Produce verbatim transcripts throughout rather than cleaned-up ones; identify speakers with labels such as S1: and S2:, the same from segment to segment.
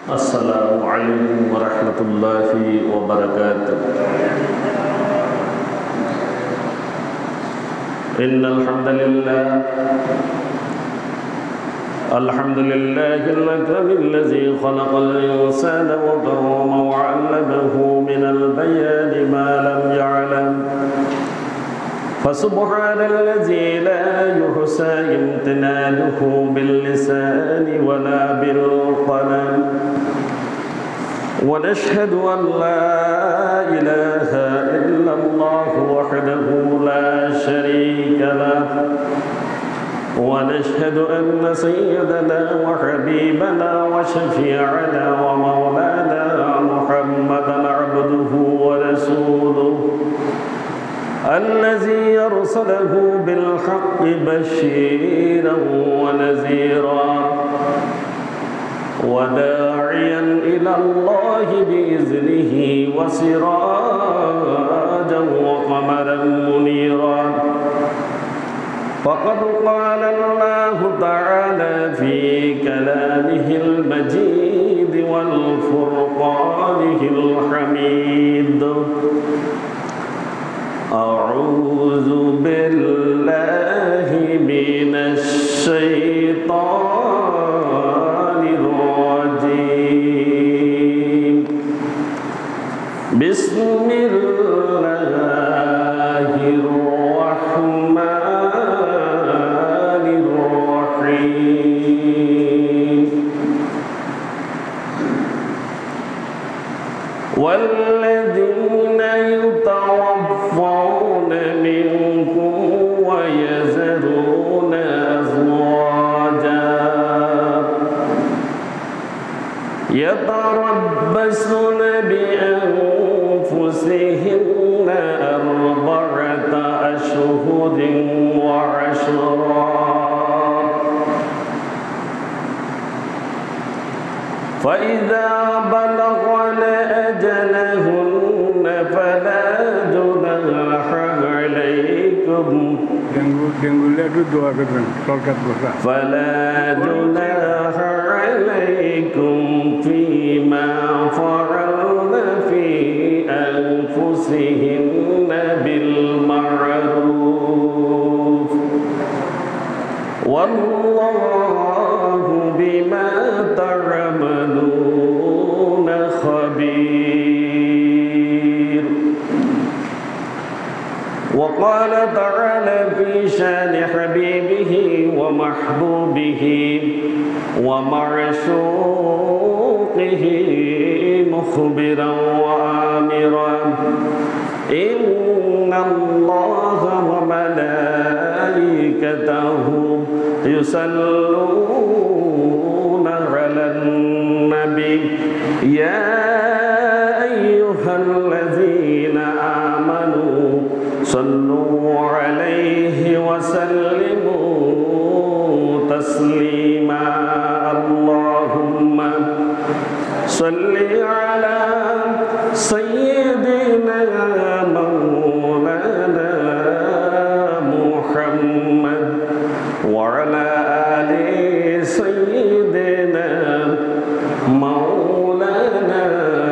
S1: السلام عليكم ورحمة الله وبركاته. إن الحمد لله الحمد لله الأكرم الذي خلق الإنسان وكرمه وعلمه من البيان ما لم يعلم، فسبحان الذي لا يحصى امتنانه باللسان ولا بالقلم، ونشهد أن لا إله إلا الله وحده لا شريك له، ونشهد أن سيدنا وحبيبنا وشفيعنا ومولانا محمدا عبده ورسوله الذي أرسله بالحق بشيرا ونذيرا وداعيا إلى الله بإذنه وسراجا وقمرا منيرا. فقد قال الله تعالى في كلامه المجيد والفرقانه الحميد: أعوذ بالله من الشيطان الرجيم. بسم الله الرحمن الرحيم. والذين يتوفون منكم ويذرون أزواجا يتربصن بأنفسهن أربعة أشهر وعشرا، فإذا بلغن أجلهن فلا جناح عليكم فلا جناح عليكم فيما فعلن في أنفسهن بالمعروف، والله بما تعملون خبير. وقال تعالى في شان حبيبه ومحبوبه ومعشوقه مخبرا وآمرا: إن الله وملائكته يصلون على النبي يا أيها الذين آمنوا صلوا عليه وسلموا تسليما. اللهم صل على سيدنا مولانا محمد وعلى آل سيدنا مولانا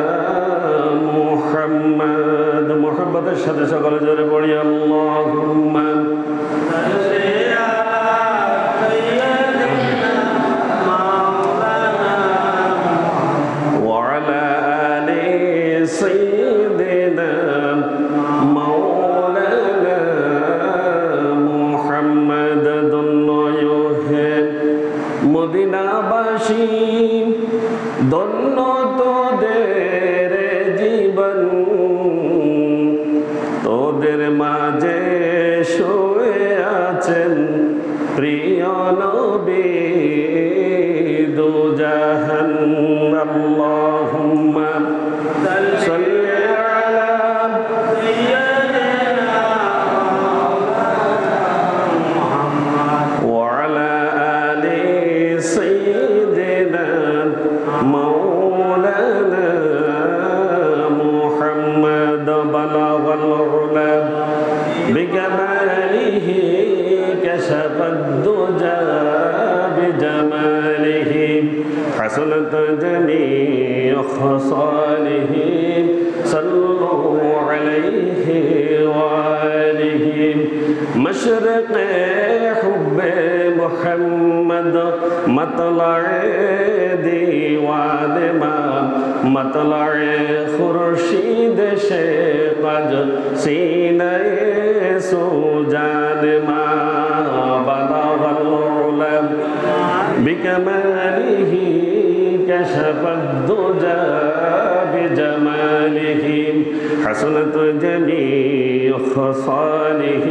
S1: محمد محبতের সাথে সকলে জোরে পড়ি আল্লাহুম্মা মদিনাবাসী ধন্য তোদের জীবন, তোদের মাঝে শুয়ে আছেন প্রিয় নবী দুজাহান। আল্লাহুম্মা সাল্লি আলা সাইয়্যিদিনা মুহাম্মদ ওয়া আলা আলি সাইয়্যিদিনা মাওলানা خصاله صلوا عليه وآله مشرق حب محمد مطلع دیوان ما مطلع خورشید شقد سینہ سوجان ما بلغ العلم بكماله كشف الدجى بجماله حسنت جميع خصاله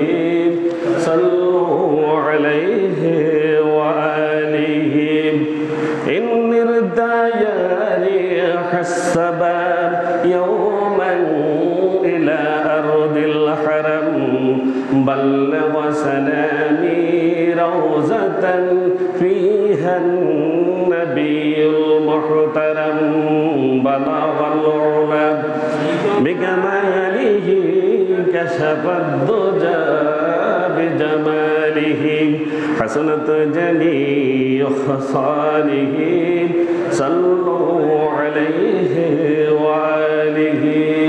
S1: صلوا عليه وآله إن ارتجى ريح السباب يوما إلى أرض الحرم بلغ سلامي روزة فيها النبي المحترم بلغ العلا بكماله كشف الدجى بجماله حسنت جميع خصاله صلوا عليه وآله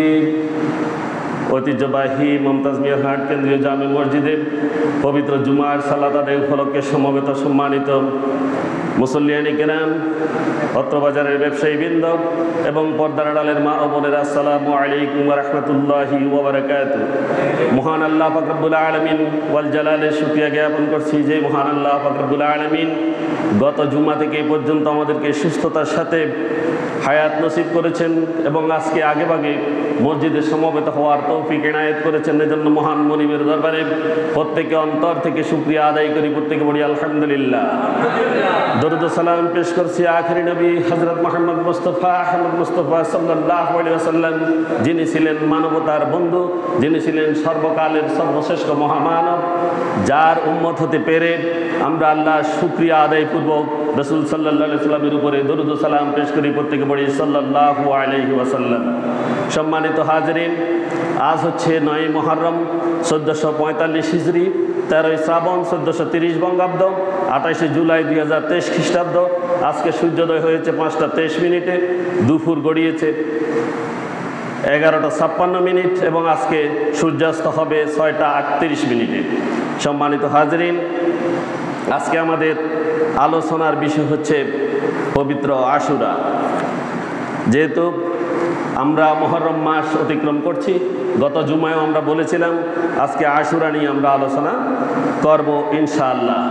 S1: ঐতিহ্যবাহী মমতাজ মিয়ার হাট কেন্দ্রীয় জামে মসজিদে পবিত্র জুমার সালাত আদায় উপলক্ষে সমবেত সম্মানিত মুসল্লিয়ানি কেরাম, অত্রবাজারের ব্যবসায়ীবৃন্দ এবং পর্দার আড়ালের মা ও বোনেরা, আসসালামু আলাইকুম ওয়া রাহমাতুল্লাহি ওয়া বারাকাতুহু। মহান আল্লাহ পাক রব্বুল আলামিন ওয়াল জালালের শুকরিয়া জ্ঞাপন করছি যে মহান আল্লাহ পাক রব্বুল আলামিন গত জুমা থেকে এই পর্যন্ত আমাদেরকে সুস্থতার সাথে হায়াত নসিব করেছেন এবং আজকে আগেভাগে মসজিদে সমবেত হওয়ার তৌফিক এনায়েত করেছেন। এজন্য মহান মনিবের দরবারে প্রত্যেকে অন্তর থেকে শুকরিয়া আদায় করি, প্রত্যেকে বলি আলহামদুলিল্লাহ। দরুদ ও সালাম পেশ করছি আখেরি নবী হযরত মুহাম্মদ মুস্তাফা আহমদ মুস্তাফা সাল্লাল্লাহু আলাইহি ওয়াসাল্লাম, যিনি ছিলেন মানবতার বন্ধু, যিনি ছিলেন সর্বকালের সর্বশ্রেষ্ঠ মহামানব, যার উম্মত হতে পেরে আমরা আল্লাহর শুকরিয়া আদায়পূর্বক রাসূল সাল্লাল্লাহু আলাইহি ওয়াসাল্লামের উপরে দরুদ ও সালাম পেশ করি, প্রত্যেকে বলি সাল্লাল্লাহু আলাইহি ওয়াসাল্লাম। সম্মানিত হাজিরিন, আজ হচ্ছে নয় মুহররম চোদ্দোশো পঁয়তাল্লিশ হিজরি, তেরোই শ্রাবণ চোদ্দোশো তিরিশ বঙ্গাব্দ, আঠাশে জুলাই দুই হাজার তেইশ খ্রিস্টাব্দ। আজকে সূর্যোদয় হয়েছে পাঁচটা তেইশ মিনিটে, দুপুর গড়িয়েছে এগারোটা ছাপ্পান্ন মিনিট এবং আজকে সূর্যাস্ত হবে ছয়টা আটত্রিশ মিনিটে। সম্মানিত হাজিরিন, আজকে আমাদের আলোচনার বিষয় হচ্ছে পবিত্র আশুরা। যেহেতু আমরা মুহররম মাস অতিক্রম করছি, গত জুমায়ও আমরা বলেছিলাম আজকে আশুরা নিয়ে আমরা আলোচনা করব ইনশাআল্লাহ।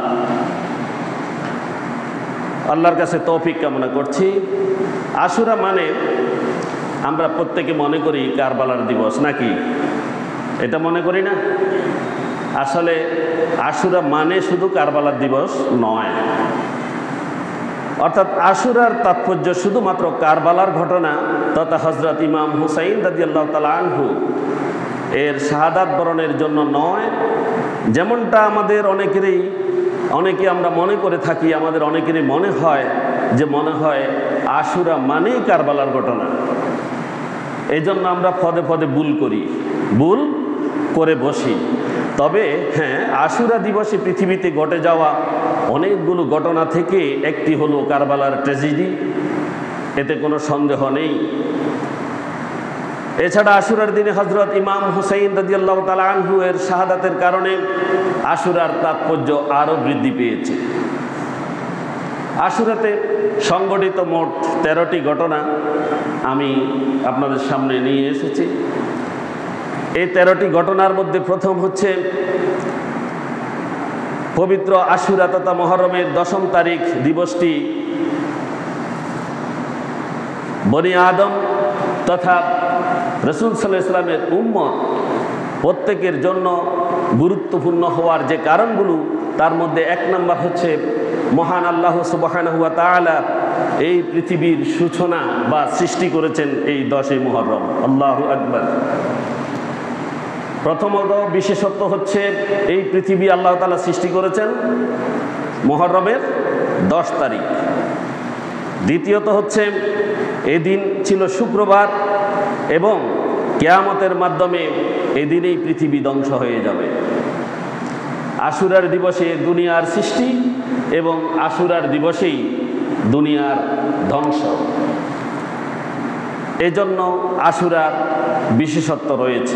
S1: আল্লাহর কাছে তৌফিক কামনা করছি। আশুরা মানে আমরা প্রত্যেকে মনে করি কারবালার দিবস, নাকি? এটা মনে করি না? আসলে আশুরা মানে শুধু কারবালার দিবস নয়, অর্থাৎ আশুরার তাৎপর্য শুধুমাত্র কারবালার ঘটনা তথা হজরত ইমাম হুসাইন রাদিয়াল্লাহু তাআলা আনহু এর শাহাদাত বরণের জন্য নয়, যেমনটা আমাদের অনেকেরই অনেকে আমরা মনে করে থাকি, আমাদের অনেকেরই মনে হয় যে মনে হয় আশুরা মানেই কারবালার ঘটনা। এই জন্য আমরা পদে পদে ভুল করি, ভুল করে বসি। তবে হ্যাঁ, আশুরা দিবসে পৃথিবীতে ঘটে যাওয়া অনেকগুলো ঘটনা থেকে একটি হলো কারবালার ট্র্যাজেডি, এতে কোনো সন্দেহ নেই। এছাড়া আশুরার দিনে হজরত ইমাম হুসাইন রাদিয়াল্লাহু তাআলা আনহু এর শাহাদাতের কারণে আশুরার তাৎপর্য আরও বৃদ্ধি পেয়েছে। আশুরাতে সংঘটিত মোট তেরোটি ঘটনা আমি আপনাদের সামনে নিয়ে এসেছি। এই তেরোটি ঘটনার মধ্যে প্রথম হচ্ছে পবিত্র আশুরা তথা মুহররমের দশম তারিখ দিবসটি বনি আদম তথা রাসূল সাল্লাল্লাহু আলাইহি ওয়াসাল্লামের উম্মত প্রত্যেকের জন্য গুরুত্বপূর্ণ হওয়ার যে কারণগুলো, তার মধ্যে এক নম্বর হচ্ছে মহান আল্লাহ সুবহানাহু ওয়া তাআলা এই পৃথিবীর সূচনা বা সৃষ্টি করেছেন এই দশই মুহররম। আল্লাহু আকবার। প্রথমত বিশেষত্ব হচ্ছে এই পৃথিবী আল্লাহ তাআলা সৃষ্টি করেছেন মুহররমের দশ তারিখ। দ্বিতীয়ত হচ্ছে এদিন ছিল শুক্রবার এবং কিয়ামতের মাধ্যমে এদিনেই পৃথিবী ধ্বংস হয়ে যাবে। আশুরার দিবসে দুনিয়ার সৃষ্টি এবং আশুরার দিবসেই দুনিয়ার ধ্বংস। এজন্য আশুরার বিশেষত্ব রয়েছে।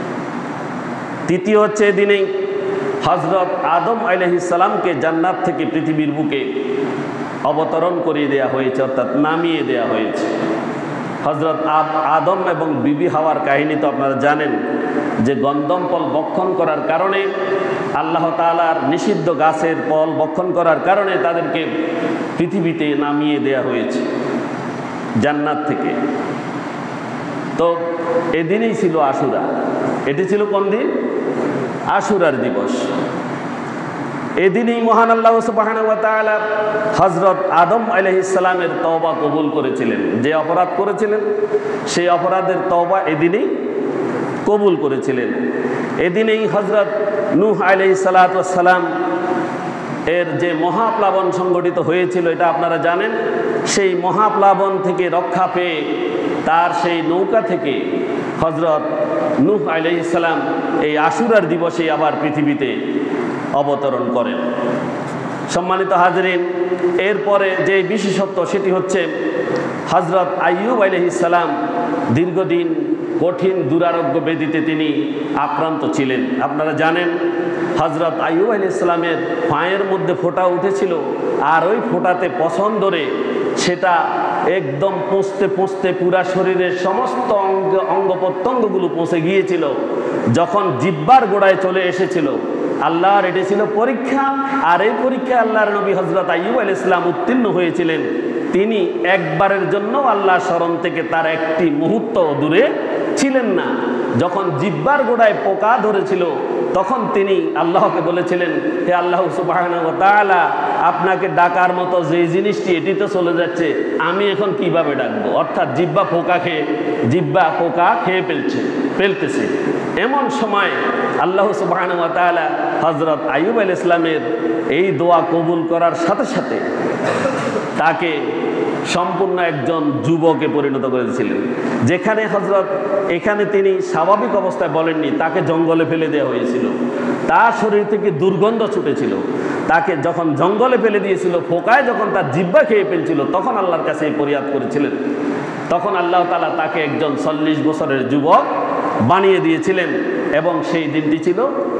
S1: তৃতীয় হচ্ছে এদিনেই হজরত আদম আলাইহিস সালামকে জান্নাত থেকে পৃথিবীর বুকে অবতরণ করিয়ে দেওয়া হয়েছে, অর্থাৎ নামিয়ে দেওয়া হয়েছে। হজরত আদম এবং বিবি হাওয়ার কাহিনী তো আপনারা জানেন, যে গন্ধম ফল ভক্ষণ করার কারণে, আল্লাহ তাআলার নিষিদ্ধ গাছের ফল ভক্ষণ করার কারণে তাদেরকে পৃথিবীতে নামিয়ে দেওয়া হয়েছে জান্নাত থেকে। তো এদিনই ছিল আশুরা। এটি ছিল কোন দিন? আশুরার দিবস। এদিনই মহান আল্লাহ সুবহানাহু ওয়া তাআলা হযরত আদম আলাইহিস সালামের তওবা কবুল করেছিলেন। যে অপরাধ করেছিলেন সেই অপরাধের তওবা এদিনই কবুল করেছিলেন। এদিনেই হযরত নূহ আলাইহিস সালাতু ওয়াস সালাম এর যে মহাপ্লাবন সংঘটিত হয়েছিল এটা আপনারা জানেন। সেই মহাপ্লাবন থেকে রক্ষা পেয়ে তার সেই নৌকা থেকে হযরত নূহ আলাইহিস সালাম এই আশুরার দিবসে আবার পৃথিবীতে অবতরণ করেন। সম্মানিত হাজরিন, এরপরে যে বিশেষত্ব সেটি হচ্ছে হযরত আইয়ুব আলাইহিস সালাম দীর্ঘদিন কঠিন দুরারোগ্য ব্যাধিতে তিনি আক্রান্ত ছিলেন। আপনারা জানেন হযরত আইয়ুব আলাইহিস সালামের পায়ের মধ্যে ফোঁটা উঠেছিল, আর ওই ফোঁটাতে পছন ধরে সেটা একদম পৌঁছতে পৌঁছতে পুরা শরীরের সমস্ত অঙ্গ অঙ্গ প্রত্যঙ্গগুলো পৌঁছে গিয়েছিল। যখন জিহ্বার গোড়ায় চলে এসেছিল, আল্লাহর এটি ছিল পরীক্ষা। আর এই পরীক্ষায় আল্লাহর নবী হযরত আইয়ুব আলাইহিস সালাম উত্তীর্ণ হয়েছিলেন। তিনি একবারের জন্য আল্লাহ স্মরণ থেকে তার একটি মুহূর্ত দূরে ছিলেন না। যখন জিহ্বার গোড়ায় পোকা ধরেছিল তখন তিনি আল্লাহকে বলেছিলেন, হে আল্লাহ সুবহানাহু ওয়া তাআলা, আপনাকে ডাকার মতো যে জিনিসটি এটি তো চলে যাচ্ছে, আমি এখন কিভাবে ডাকবো? অর্থাৎ জিহ্বা পোকা খেয়ে জিহ্বা পোকা খেয়ে ফেলছে ফেলতেছে এমন সময় আল্লাহ সুবহানাহু ওয়া তাআলা হযরত আইয়ুব আলাইহিস সালামের এই দোয়া কবুল করার সাথে সাথে তাকে সম্পূর্ণ একজন যুবকে পরিণত করেছিলেন। যেখানে হযরত এখানে তিনি স্বাভাবিক অবস্থায় বলেননি, তাকে জঙ্গলে ফেলে দেওয়া হয়েছিল। তার শরীর থেকে দুর্গন্ধ ছুটেছিল। তাকে যখন জঙ্গলে ফেলে দিয়েছিল, পোকায় যখন তার জিহ্বা খেয়ে ফেলছিল, তখন আল্লাহর কাছে এই ফরিয়াদ করেছিলেন। তখন আল্লাহ তাআলা তাকে একজন চল্লিশ বছরের যুবক বানিয়ে দিয়েছিলেন। এবং সেই দিনটি ছিল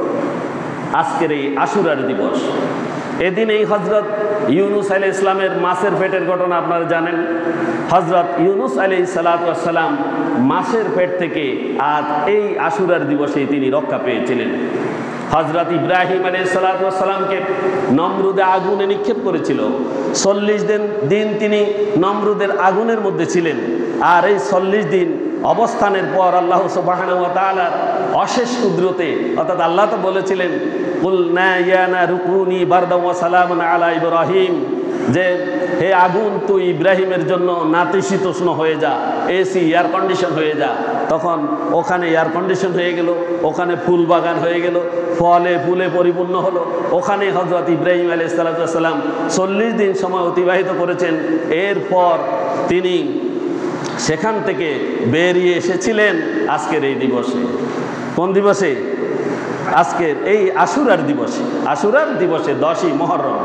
S1: আজকের এই আশুরার দিবস। এদিন এই হযরত ইউনুস আলাইহিস সালামের মাছের পেটের ঘটনা আপনারা জানেন। হযরত ইউনুস আলাইহিস সালাতু ওয়াস সালাম মাছের পেট থেকে আজ এই আশুরার দিবসে তিনি রক্ষা পেয়েছিলেন। হযরত ইব্রাহিম আলাইহিস সালাতু ওয়াস সালামকে নমরুদে আগুনে নিক্ষেপ করেছিল। চল্লিশ দিন দিন তিনি নমরুদের আগুনের মধ্যে ছিলেন। আর এই চল্লিশ দিন অবস্থানের পর আল্লাহ সুবহানাহু ওয়া তাআলা অশেষ কুদরতে, অর্থাৎ আল্লাহ তো বলেছিলেন কুলনা ইয়া নারু কুনি বারদান ওয়া সালামান আলা ইব্রাহিম, যে হে আগুন তুই ইব্রাহিমের জন্য নাতিশীতোষ্ণ হয়ে যা, এসি এয়ার কন্ডিশন হয়ে যা। তখন ওখানে এয়ার কন্ডিশন হয়ে গেল, ওখানে ফুল বাগান হয়ে গেল, ফলে ফুলে পরিপূর্ণ হলো। ওখানে হযরত ইব্রাহিম আলাইহিস সালাতু ওয়াস সালাম চল্লিশ দিন সময় অতিবাহিত করেছেন। এরপর তিনি সেখান থেকে বেরিয়ে এসেছিলেন আজকের এই দিবসে। কোন দিবসে? আজকের এই আশুরার দিবসে। আশুরার দিবসে দশই মুহররম।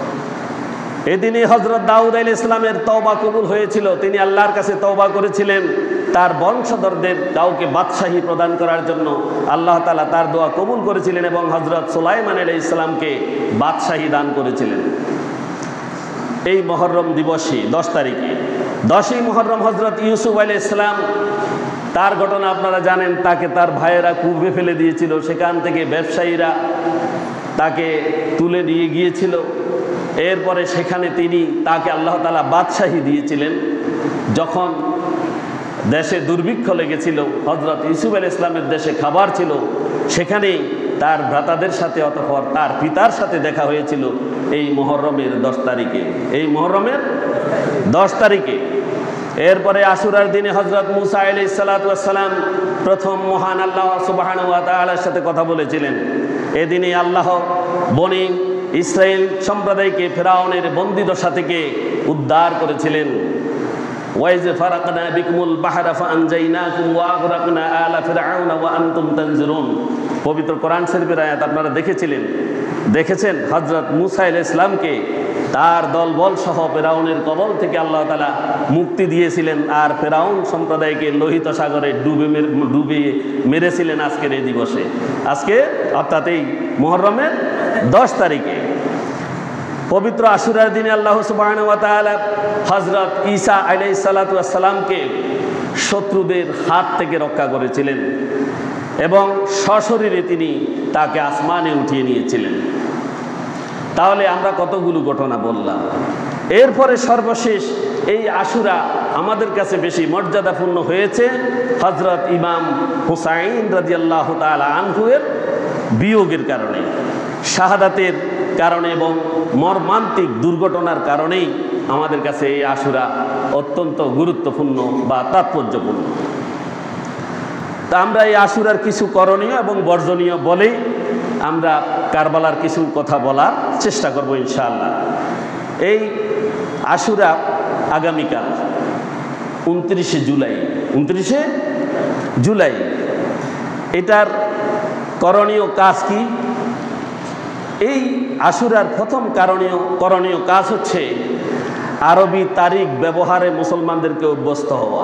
S1: এদিনই হযরত দাউদ আলাইহিস সালামের তওবা কবুল হয়েছিল। তিনি আল্লাহর কাছে তওবা করেছিলেন তার বংশধরদের কাউকে বাদশাহী প্রদান করার জন্য। আল্লাহ তাআলা তার দোয়া কবুল করেছিলেন এবং হযরত সুলাইমান আলাইহিস সালামকে বাদশাহী দান করেছিলেন এই মুহররম দিবসে দশ তারিখে। দশই মুহররম হযরত ইউসুফ আলাইহিস সালাম, তার ঘটনা আপনারা জানেন। তাকে তার ভাইয়েরা কূপে ফেলে দিয়েছিল, সেখান থেকে ব্যবসায়ীরা তাকে তুলে নিয়ে গিয়েছিল। এরপরে সেখানে তিনি তাকে আল্লাহ তাআলা বাদশাহী দিয়েছিলেন। যখন দেশে দুর্ভিক্ষ লেগেছিল, হযরত ইউসুফ আলাইহিস সালামের দেশে খাবার ছিল, সেখানেই তার ভ্রাতাদের সাথে অতঃপর তার পিতার সাথে দেখা হয়েছিল এই মুহররমের দশ তারিখে। এই মুহররমের দশ তারিখে। এরপরে আশুরার দিনে হযরত মুসা আলাইহিস সালাতু ওয়াস সালাম প্রথম মহান আল্লাহ সুবহানাহু ওয়া তাআলার সাথে কথা বলেছিলেন। এদিনে আল্লাহ বনি ইসরাইল সম্প্রদায়কে ফেরাউনের বন্দিদশা থেকে উদ্ধার করেছিলেন। ওয়াইজ ফারাকনা বিকুমুল বাহরা ফাআনজাইনাকুম ওয়া আগরাকনা আলা ফিরআউনা ওয়া আনতুম তানজুরুন। পবিত্র কোরআন শরীফের আয়াত আপনারা দেখেছিলেন, দেখেছেন হযরত মুসা আলাইহিস সালামকে তার দলবল সহ ফেরাউনের কবল থেকে আল্লাহ তাআলা মুক্তি দিয়েছিলেন, আর ফেরাউন সম্প্রদায়কে লোহিত সাগরে ডুবে ডুবে মেরেছিলেন আজকের এই দিবসে, আজকে অর্থাৎ এই মুহররমের দশ তারিখে। পবিত্র আশুরার দিনে আল্লাহ সুবহানাহু ওয়া তাআলা হযরত ঈসা আলাইহিস সালাতু ওয়াস সালামকে শত্রুদের হাত থেকে রক্ষা করেছিলেন এবং সশরীরে তিনি তাকে আসমানে উঠিয়ে নিয়েছিলেন। তাহলে আমরা কতগুলো ঘটনা বললাম। এরপরে সর্বশেষ এই আশুরা আমাদের কাছে বেশি মর্যাদাপূর্ণ হয়েছে হযরত ইমাম হুসাইন রাদিয়াল্লাহু তাআলা আনহু-এর বিয়োগের কারণে, শাহাদাতের কারণে এবং মর্মান্তিক দুর্ঘটনার কারণেই আমাদের কাছে এই আশুরা অত্যন্ত গুরুত্বপূর্ণ বা তাৎপর্যপূর্ণ। তা আমরা এই আশুরার কিছু করণীয় এবং বর্জনীয় বলেই আমরা কারবালার কিছু কথা বলার চেষ্টা করব ইনশাআল্লাহ। এই আশুরা আগামীকাল উনত্রিশে জুলাই উনত্রিশে জুলাই এটার করণীয় কাজ কি? এই আশুরার প্রথম করণীয় করণীয় কাজ হচ্ছে আরবি তারিখ ব্যবহারে মুসলমানদেরকে অভ্যস্ত হওয়া।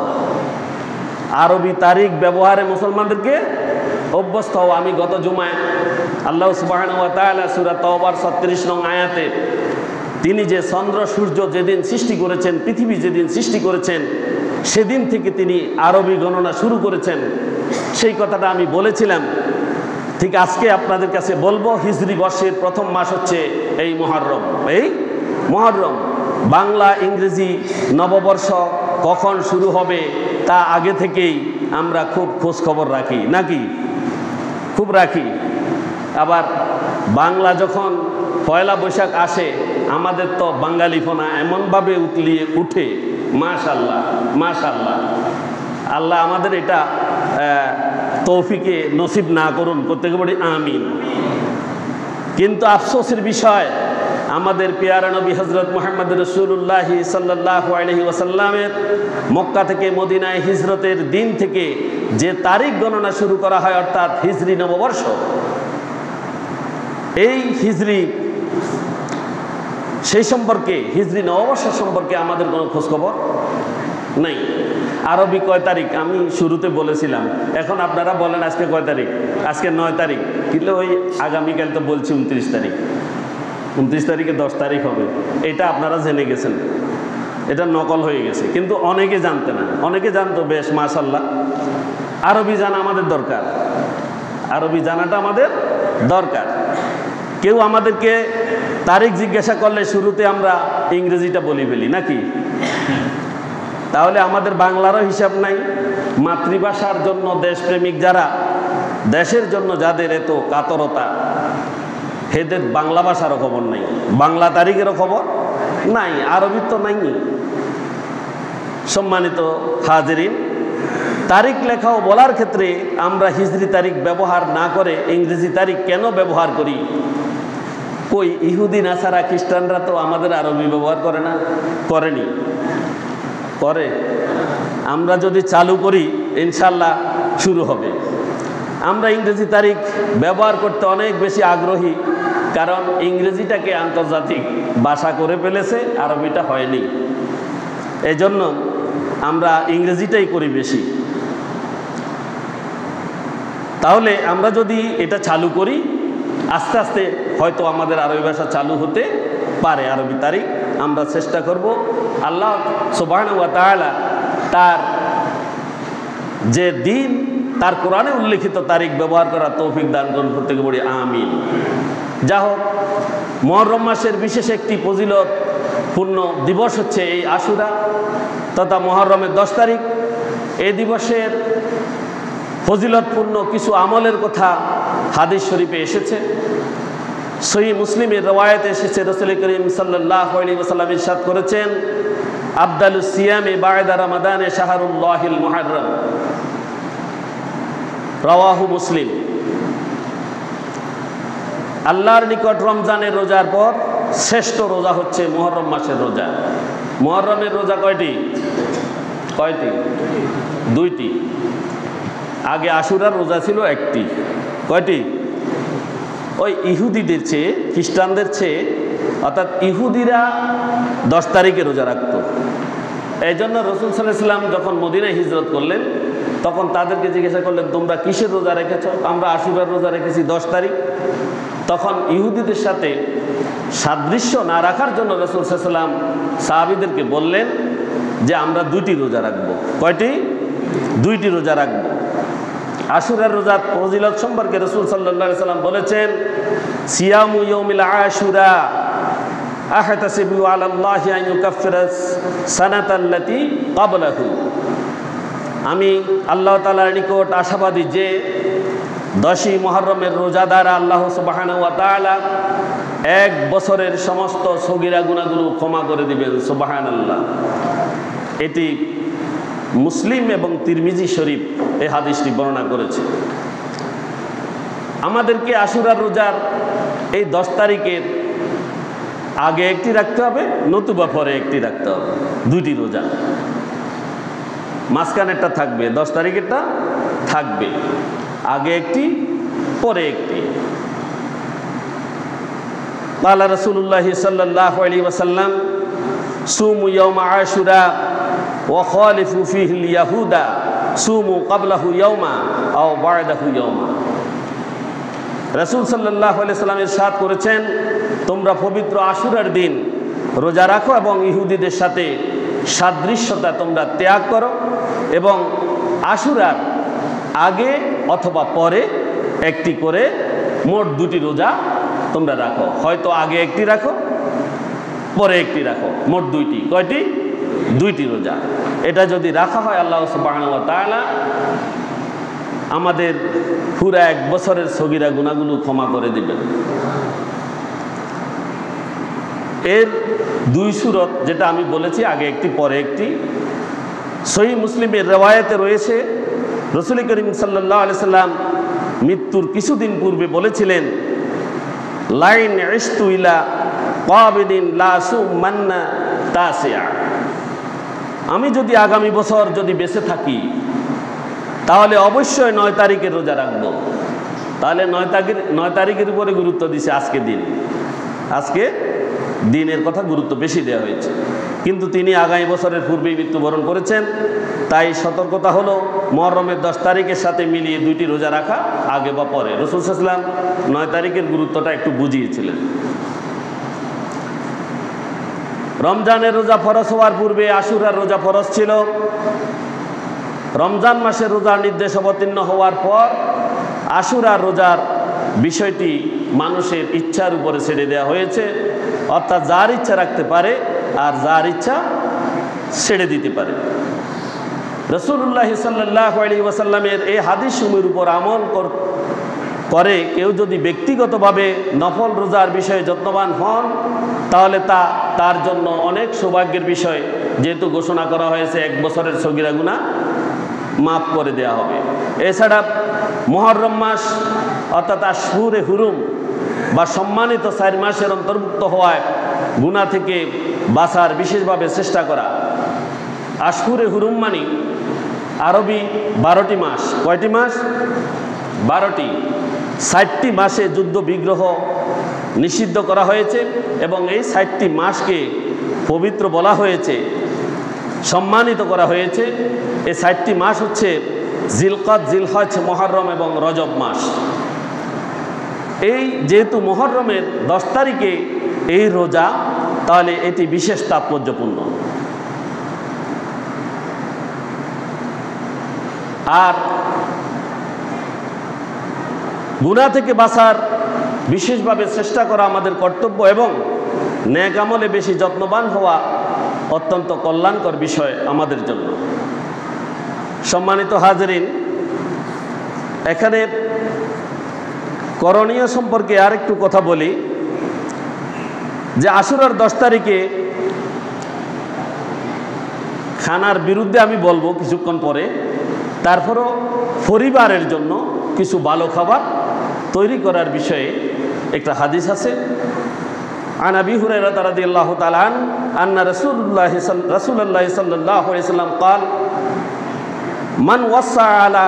S1: আরবি তারিখ ব্যবহারে মুসলমানদেরকে অভ্যস্ত হওয়া। আমি গত জুমায় আল্লাহ সুবহানাহু ওয়া তাআলা সূরা তাওবার ছত্রিশ নং আয়াতে তিনি যে চন্দ্র সূর্য যেদিন সৃষ্টি করেছেন, পৃথিবী যেদিন সৃষ্টি করেছেন, সেদিন থেকে তিনি আরবি গণনা শুরু করেছেন, সেই কথাটা আমি বলেছিলাম। ঠিক আজকে আপনাদের কাছে বলবো, হিজরি বর্ষের প্রথম মাস হচ্ছে এই মুহররম। এই মুহররম বাংলা ইংরেজি নববর্ষ কখন শুরু হবে তা আগে থেকেই আমরা খুব খোঁজ খবর রাখি, নাকি? খুব রাখি। আবার বাংলা যখন পয়লা বৈশাখ আসে, আমাদের তো বাঙালিপনা এমনভাবে উতলিয়ে উঠে, মাশাআল্লাহ মাশাআল্লাহ। আল্লাহ আমাদের এটা তৌফিকে নসিব না করুন, প্রত্যেকে বলি আমিন। কিন্তু আফসোসের বিষয়, আমাদের পেয়ারা নবী হযরত মুহাম্মদ রাসূলুল্লাহ সাল্লাল্লাহু আলাইহি ওয়াসাল্লামের মক্কা থেকে মদিনায় হিজরতের দিন থেকে যে তারিখ গণনা শুরু করা হয়, অর্থাৎ হিজরি নববর্ষ, এই হিজরি সেই সম্পর্কে হিজরি নববর্ষ সম্পর্কে আমাদের কোনো খোঁজখবর নাই। আরবি কয় তারিখ আমি শুরুতে বলেছিলাম, এখন আপনারা বলেন আজকে কয় তারিখ? আজকে নয় তারিখ, কিন্তু ওই আগামীকাল তো বলছি উনত্রিশ তারিখ, উনত্রিশ তারিখে দশ তারিখ হবে, এটা আপনারা জেনে গেছেন, এটা নকল হয়ে গেছে। কিন্তু অনেকে জানতে না, অনেকে জানতো, বেশ মাশাআল্লাহ। আরবি জানা আমাদের দরকার, আরবি জানাটা আমাদের দরকার। কেউ আমাদেরকে তারিখ জিজ্ঞাসা করলে শুরুতে আমরা ইংরেজিটা বলি ফেলি, নাকি? তাহলে আমাদের বাংলারও হিসাব নাই। মাতৃভাষার জন্য দেশপ্রেমিক যারা, দেশের জন্য যাদের এত কাতরতা, এদের বাংলা ভাষারও খবর নাই, বাংলা তারিখেরও খবর নাই, আরবি তো নাই। সম্মানিত হাজিরিন, তারিখ লেখা ও বলার ক্ষেত্রে আমরা হিজরি তারিখ ব্যবহার না করে ইংরেজি তারিখ কেন ব্যবহার করি? কই ইহুদি নাসারা খ্রিস্টানরা তো আমাদের আরবি ব্যবহার করে না? করেনি? করে। আমরা যদি চালু করি ইনশাল্লাহ শুরু হবে। আমরা ইংরেজি তারিখ ব্যবহার করতে অনেক বেশি আগ্রহী, কারণ ইংরেজিটাকে আন্তর্জাতিক ভাষা করে ফেলেছে, আরবিটা হয়নি। এই জন্য আমরা ইংরেজিটাই করি বেশি। তাহলে আমরা যদি এটা চালু করি, আস্তে আস্তে হয়তো আমাদের আরবি ভাষা চালু হতে পারে। আরবি তারিখ আমরা চেষ্টা করব। আল্লাহ সুবহানাহু ওয়া তাআলা তার যে দিন, তার কোরআনে উল্লেখিত তারিখ ব্যবহার করার তৌফিক দান করুন, প্রত্যেকে বলি আমিন। যা হোক, মুহররম মাসের বিশেষ একটি ফজিলতপূর্ণ দিবস হচ্ছে এই আশুরা তথা মুহররমের দশ তারিখ। এই দিবসের ফজিলতপূর্ণ কিছু আমলের কথা হাদিস শরীফে এসেছে। সহিহ মুসলিমের রওয়ায়াতে এসেছে, রাসূল করিম সাল্লাল্লাহু আলাইহি ওয়াসাল্লাম ইরশাদ করেছেন, আফদালুস সিয়ামি বা'দা রমাদানে শাহরুল্লাহিল মুহররম। রাওয়াহু মুসলিম। আল্লাহর নিকট রমজানের রোজার পর শ্রেষ্ঠ রোজা হচ্ছে মুহররম মাসের রোজা। মুহররমের রোজা কয়টি? কয়টি? দুইটি। আগে আশুরার রোজা ছিল একটি। কয়টি? ওই ইহুদিদের চেয়ে, খ্রিস্টানদের চেয়ে অর্থাৎ ইহুদিরা দশ তারিখে রোজা রাখত। এই জন্য রসুল সাল্লাল্লাহু আলাইহি ওয়াসাল্লাম যখন মদিনায় হিজরত করলেন তখন তাদেরকে জিজ্ঞাসা করলেন, তোমরা কিসের রোজা রেখেছ? আমরা আশুরার রোজা রেখেছি দশ তারিখ। তখন ইহুদিদের সাথে সাদৃশ্য না রাখার জন্য রসুল সাল্লাল্লাহু আলাইহি ওয়াসাল্লাম সাহাবীদেরকে বললেন যে আমরা দুইটি রোজা রাখবো। কয়টি? দুইটি রোজা রাখবো। আশুরার রোজার ফজিলত সম্পর্কে রসুল সাল্লাল্লাহু আলাইহি ওয়াসাল্লাম বলেছেন, সিয়ামু ইয়াউমিল আশুরা আহতাসিবু আলাল্লাহি আন ইউকাফফিরা সানাতাল্লাতী ক্বাবলাহু। আমি আল্লাহ তাআলার নিকট আশাবাদী যে দশই মুহররমের রোজা দ্বারা আল্লাহ সুবহানাহু ওয়া তাআলা এক বছরের সমস্ত সগীরা গুনাহগুলো ক্ষমা করে দিবেন। সুবহানাল্লাহ। এটি মুসলিম এবং তিরমিজি শরীফ এই হাদিসটি বর্ণনা করেছে। আমাদেরকে আশুরার রোজার এই দশ তারিখের আগে একটি রাখতে হবে, নতুবা পরে একটি রাখতে হবে। দুইটি রোজা, মাঝখানেরটা থাকবে, দশ তারিখেরটা থাকবে, আগে একটি পরে একটি। ক্বালা রাসূলুল্লাহি সাল্লাল্লাহু আলাইহি ওয়াসাল্লাম সুমু ইয়াওমা আশুরা ওয়া খালিফু ফীহিল ইয়াহুদা সুমু ক্বাবলাহু ইয়াওমা আও বা'দাহু ইয়াওমা। রাসূল সাল্লাল্লাহু আলাইহি ওয়াসাল্লাম ইরশাদ করেছেন, তোমরা পবিত্র আশুরার দিন রোজা রাখো এবং ইহুদিদের সাথে সাদৃশ্যতা তোমরা ত্যাগ করো এবং আশুরার আগে অথবা পরে একটি করে মোট দুটি রোজা তোমরা রাখো। হয়তো আগে একটি রাখো, পরে একটি রাখো, মোট দুইটি। কয়টি? দুইটি রোজা। এটা যদি রাখা হয় আল্লাহ সুবহানাহু ওয়া তাআলা আমাদের পুরা এক বছরের সগীরা গুনাহগুলো ক্ষমা করে দিবেন। এর দুই সূরত, যেটা আমি বলেছি, আগে একটি পরে একটি। সহিহ মুসলিমের রিওয়ায়াতে রয়েছে, রাসূল করিম সাল্লাল্লাহু আলাইহি সাল্লাম মৃত্যুর কিছুদিন পূর্বে বলেছিলেন, লাইন ইশতু ইলা ক্বাবিদিন লা সুমান্না তাসিয়া। আমি যদি আগামী বছর যদি বেঁচে থাকি তাহলে অবশ্যই নয় তারিখের রোজা রাখবো। তাহলে নয় তারিখের নয় তারিখের উপরে গুরুত্ব দিছে। আজকে দিন, আজকে দিনের কথা গুরুত্ব বেশি দেওয়া হয়েছে, কিন্তু তিনি আগামী বছরের পূর্বেই মৃত্যুবরণ করেছেন। তাই সতর্কতা হলো মুহররমের দশ তারিখের সাথে মিলিয়ে দুইটি রোজা রাখা, আগে বা পরে। রাসূল সাল্লাল্লাহু আলাইহি ওয়াসাল্লাম নয় তারিখের গুরুত্বটা একটু বুঝিয়েছিলেন। রমজানের রোজা ফরজ হওয়ার পূর্বে আশুরার রোজা ফরজ ছিল। রমজান মাসের রোজার নির্দেশ অবতীর্ণ হওয়ার পর আশুরার রোজার বিষয়টি মানুষের ইচ্ছার উপরে ছেড়ে দেওয়া হয়েছে। অর্থাৎ যার ইচ্ছা রাখতে পারে আর যার ইচ্ছা ছেড়ে দিতে পারে। রাসূলুল্লাহ সাল্লাল্লাহু আলাইহি ওয়াসাল্লামের এই হাদিসসমূহের উপর আমল করে কেউ যদি ব্যক্তিগতভাবে নফল রোজার বিষয়ে যত্নবান হন তাহলে তা তার জন্য অনেক সৌভাগ্যের বিষয়, যেহেতু ঘোষণা করা হয়েছে এক বছরের সগীরা গুনাহ মাফ করে দেওয়া হবে। এছাড়া মুহররম মাস অর্থাৎ আশহুরে হুরুম বা সম্মানিত চার মাসের অন্তর্ভুক্ত হওয়ায় গুনাহ থেকে বাঁচার বিশেষভাবে চেষ্টা করা। আশহুরে হুরুম মানে আরবি বারোটি মাস। কয়টি মাস? বারোটি। ষাটটি মাসে যুদ্ধ বিগ্রহ নিষিদ্ধ করা হয়েছে এবং এই ষাটটি মাসকে পবিত্র বলা হয়েছে, সম্মানিত করা হয়েছে। এই ষাটটি মাস হচ্ছে জিলকদ, জিলহজ, মুহররম এবং রজব মাস। এই যেহেতু মুহররমের দশ তারিখে এই রোজা, তাহলে এটি বিশেষ তাৎপর্যপূর্ণ। আর গুনাহ থেকে বাঁচার বিশেষভাবে চেষ্টা করা আমাদের কর্তব্য এবং নেক আমলে বেশি যত্নবান হওয়া অত্যন্ত কল্যাণকর বিষয় আমাদের জন্য। সম্মানিত হাজরিন, এখানে করণীয় সম্পর্কে আর একটু কথা বলি যে আশুরার দশ তারিখে খানার বিরুদ্ধে আমি বলবো কিছুক্ষণ পরে। তারপরও পরিবারের জন্য কিছু ভালো খাবার তৈরি করার বিষয়ে একটা হাদিস আছে। আন আবি হুরায়রা রাদিয়াল্লাহু তাআলা আন আন্না রাসূলুল্লাহ রাসূলুল্লাহ সাল্লাল্লাহু আলাইহি ওয়াসাল্লাম قال মান ওয়াসা আলা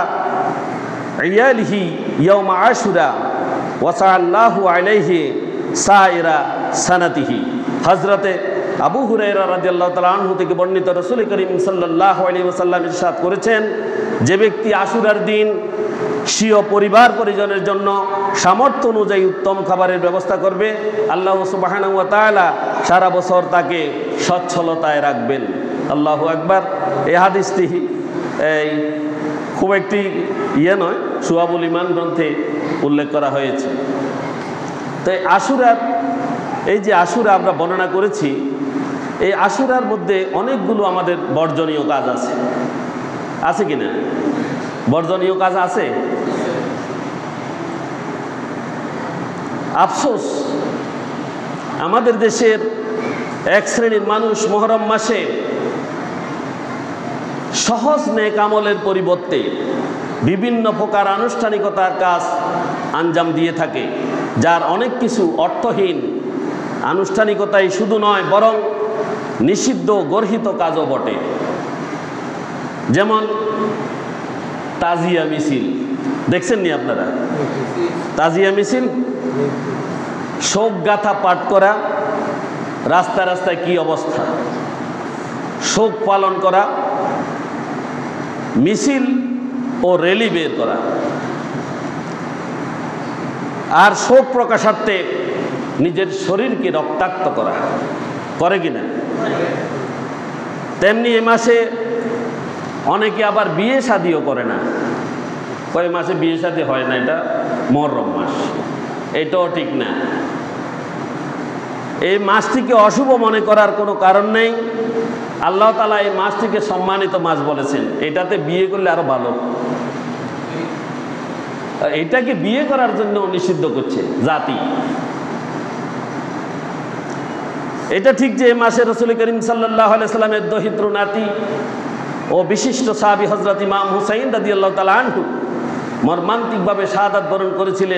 S1: ইয়ালিহি ইয়াওম আশুরা ওয়াসা আল্লাহু আলাইহি সাইরা সানাতিহি। হযরতে আবু হুরায়রা রাদিয়াল্লাহু তাআলা আনহু থেকে বর্ণিত, রাসূল করিম সাল্লাল্লাহু আলাইহি ওয়াসাল্লাম ইরশাদ করেছেন, যে ব্যক্তি আশুরার দিন স্বীয় পরিবার পরিজনের জন্য সামর্থ্য অনুযায়ী উত্তম খাবারের ব্যবস্থা করবে, আল্লাহ সুবহানাহু ওয়া তাআলা সারা বছর তাকে সচ্ছলতায় রাখবেন। আল্লাহু আকবার। এই হাদিসটি এই খুব একটি ইয়ে নয়, শুআবুল ঈমান গ্রন্থে উল্লেখ করা হয়েছে। তো আশুরার এই যে আশুরা আমরা বর্ণনা করেছি, এই আশুরার মধ্যে অনেকগুলো আমাদের বর্জনীয় কাজ আছে, আছে কিনা? বর্জনীয় কাজ আছে। আফসোস, আমাদের দেশের এক শ্রেণীর মানুষ মুহররম মাসে সহজ নেক আমলের পরিবর্তে বিভিন্ন প্রকার আনুষ্ঠানিকতার কাজ আঞ্জাম দিয়ে থাকে, যার অনেক কিছু অর্থহীন। আনুষ্ঠানিকতাই শুধু নয়, বরং নিষিদ্ধ গর্হিত কাজও বটে। যেমন তাজিয়া মিছিল, দেখছেন নি আপনারা? তাজিয়া মিছিল, শোক গাথা পাঠ করা, রাস্তায় রাস্তায় কি অবস্থা, শোক পালন করা, মিছিল ও র্যালি বের করা, আর শোক প্রকাশার্থে নিজের শরীরকে রক্তাক্ত করা, করে কিনা? তেমনি এ মাসে অনেকে আবার বিয়ে শাদিও করে না। কয় মাসে বিয়ে শাদী হয় না, এটা মুহররম মাস, এটাও ঠিক না। এই মাসটিকে অশুভ মনে করার কোনো কারণ নেই। আল্লাহ তাআলা এই মাসটিকে সম্মানিত মাস বলেছেন, এটাতে বিয়ে করলে আরো ভালো। এটাকে বিয়ে করার জন্য নিষিদ্ধ করছে জাতি। এটা ঠিক যে এই মাসে রাসূল করিম সাল্লাল্লাহু আলাইহি সাল্লামের দহিত্র নাতি ও বিশিষ্ট সাহাবী হযরত ইমাম হুসাইন রাদিয়াল্লাহু তাআলা আনহু মর্মান্তিকভাবে শাহাদাত বরণ করেছিলেন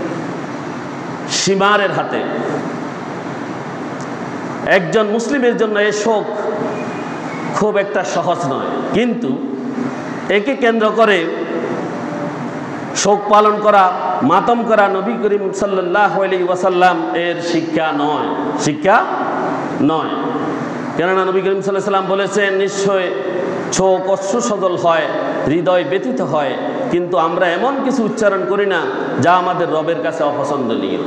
S1: সীমারের হাতে। একজন মুসলিমের জন্য এই শোক খুব একটা সহজ নয়, কিন্তু একে কেন্দ্র করে শোক পালন করা, মাতম করা নবী করিম সাল্লাল্লাহু আলাইহি ওয়াসাল্লাম এর শিক্ষা নয়, শিক্ষা নয়। কেননা নবী করিম সাল্লাল্লাহু আলাইহি ওয়াসাল্লাম বলেছেন, নিশ্চয় শোক অশ্রু সজল হয়, হৃদয় ব্যথিত হয়, কিন্তু আমরা এমন কিছু উচ্চারণ করি না যা আমাদের রবের কাছে অপছন্দনীয়।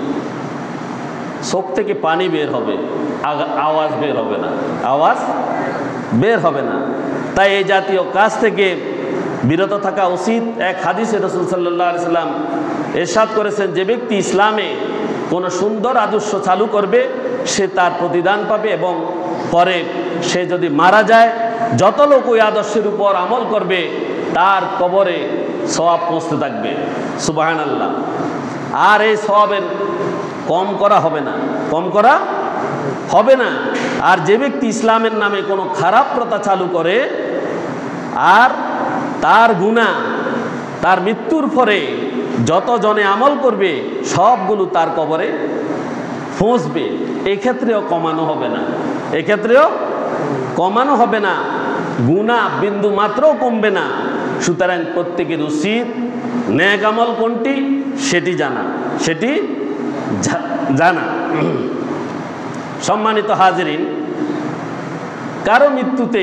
S1: চোখ থেকে পানি বের হবে, আওয়াজ বের হবে না, আওয়াজ বের হবে না। তাই এই জাতীয় কাজ থেকে বিরত থাকা উচিত। এক হাদিসে রাসূল সাল্লাল্লাহু আলাইহি সাল্লাম ইরশাদ করেছেন, যে ব্যক্তি ইসলামে কোনো সুন্দর আদর্শ চালু করবে সে তার প্রতিদান পাবে, এবং পরে সে যদি মারা যায়, যত লোক ওই আদর্শের উপর আমল করবে তার কবরে সওয়াব পৌঁছতে থাকবে। সুবহানাল্লাহ। আর এই সওয়াবের কম করা হবে না, কম করা হবে না। আর যে ব্যক্তি ইসলামের নামে কোনো খারাপ প্রথা চালু করে আর তার গুনাহ তার মৃত্যুর পরে যত জনে আমল করবে সবগুলো তার কবরে পৌঁছবে, এক্ষেত্রেও কমানো হবে না, এক্ষেত্রেও কমানো হবে না, গুনাহ বিন্দু মাত্রও কমবে না। সুতরাং প্রত্যেকের উচিত নেক আমল কোনটি সেটি জানা, সেটি জানা। সম্মানিত হাজিরিন, কারো মৃত্যুতে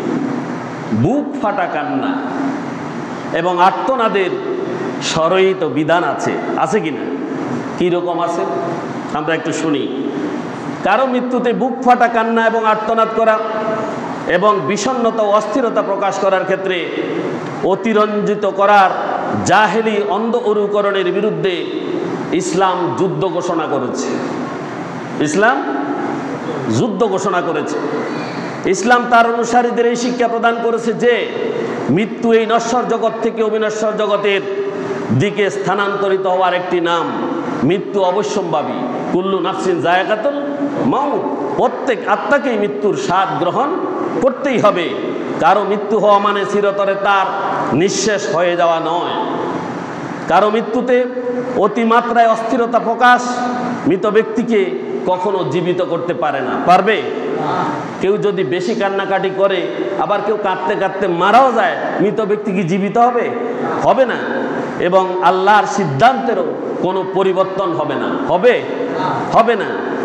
S1: বুক ফাটা কান্না এবং আর্তনাদের সরয়িত বিধান আছে, আছে কিনা? কীরকম আছে আমরা একটু শুনি। কারো মৃত্যুতে বুক ফাটা কান্না এবং আর্তনাদ করা এবং বিষণ্ণতা ও অস্থিরতা প্রকাশ করার ক্ষেত্রে অতিরঞ্জিত করার জাহেলি অন্ধ অনুকরণের বিরুদ্ধে ইসলাম যুদ্ধ ঘোষণা করেছে। ইসলাম যুদ্ধ ঘোষণা করেছে। ইসলাম তার অনুসারীদের এই শিক্ষা প্রদান করেছে যে মৃত্যু এই নশ্বর জগৎ থেকে অবিনশ্বর জগতের দিকে স্থানান্তরিত হওয়ার একটি নাম। মৃত্যু অবশ্যম্ভাবী, কুল্লু নাফসিন যায়কাতুল মাউত, প্রত্যেক আত্মাকেই মৃত্যুর স্বাদ গ্রহণ করতেই হবে। কারো মৃত্যু হওয়া মানে চিরতরে তার নিঃশেষ হয়ে যাওয়া নয়। কারো মৃত্যুতে অতিমাত্রায় অস্থিরতা প্রকাশ মৃত ব্যক্তিকে কখনো জীবিত করতে পারে না, পারবে? কেউ যদি বেশি কান্নাকাটি করে আবার কেউ কাঁদতে কাঁদতে মারাও যায়, মৃত ব্যক্তি কি জীবিত হবে? হবে না। এবং আল্লাহর সিদ্ধান্তেরও কোনো পরিবর্তন হবে না, হবে হবে না।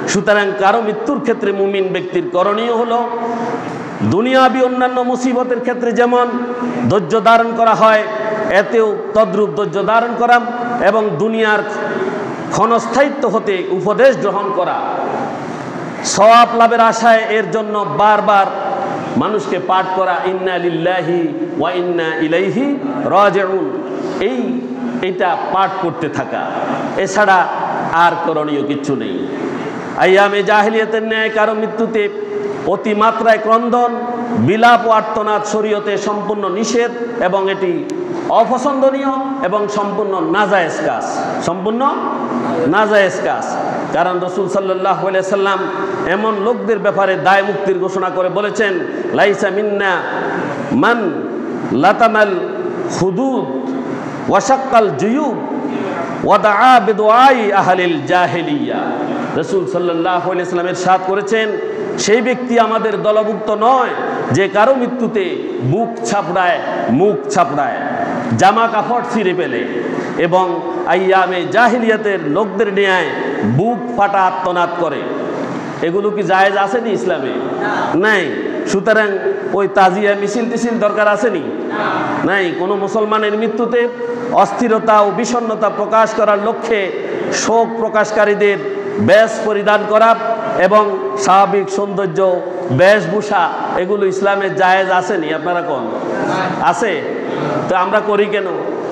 S1: সুতরাং কারো মৃত্যুর ক্ষেত্রে মুমিন ব্যক্তির করণীয় হলো দুনিয়াবি অন্যান্য মুসিবতের ক্ষেত্রে যেমন ধৈর্য ধারণ করা হয়, এতেও তদ্রূপ ধৈর্য ধারণ করা এবং দুনিয়ার ক্ষণস্থায়িত্ব হতে উপদেশ গ্রহণ করা, সওয়াব লাভের আশায় এর জন্য বারবার মানুষকে পাঠ করা ইন্না লিল্লাহি ওয়া ইন্না ইলাইহি রাজিউন, এই এটা পাঠ করতে থাকা, এছাড়া আর করণীয় কিচ্ছু নেই। আইয়ামে জাহিলিয়াতের ন্যায় কারো মৃত্যুতে অতিমাত্রায় ক্রন্দন, বিলাপ ও আর্তনাদ শরীয়তে সম্পূর্ণ নিষেধ এবং এটি অপছন্দনীয় এবং সম্পূর্ণ নাজায়েজ কাজ, সম্পূর্ণ নাজায়েজ কাজ। কারণ রাসূল সাল্লাল্লাহু আলাইহি সাল্লাম এমন লোকদের ব্যাপারে দায় মুক্তির ঘোষণা করে বলেছেন, লাইসা মিন্না মান লাতামাল হুদুদ ওয়াশাক্কাল জুয়ুব ওয়াদাআ বিদুআই আহলিল জাহিলিয়া। রাসূল সাল্লাল্লাহু আলাইহি সাল্লাম ইরশাদ করেছেন, সেই ব্যক্তি আমাদের দলভুক্ত নয় যে কারো মৃত্যুতে বুক ছাপড়ায়, মুখ ছাপড়ায়, জামা কাপড় ছিঁড়ে ফেলে এবং আইয়ামে জাহিলিয়াতের লোকদের ন্যায় বুক ফাটা আত্মনাদ করে। এগুলো কি জায়েজ আসেনি ইসলামে? নাই। সুতরাং ওই তাজিয়া মিছিল টিছিল দরকার আসেনি? নাই। কোনো মুসলমানের মৃত্যুতে অস্থিরতা ও বিষণ্ণতা প্রকাশ করার লক্ষ্যে শোক প্রকাশকারীদের বেশ পরিধান করা এবং স্বাভাবিক সৌন্দর্য বেশভূষা, এগুলো ইসলামে জায়েজ আসেনি? আপনারা কোন আছে? তো আমরা করি কেন?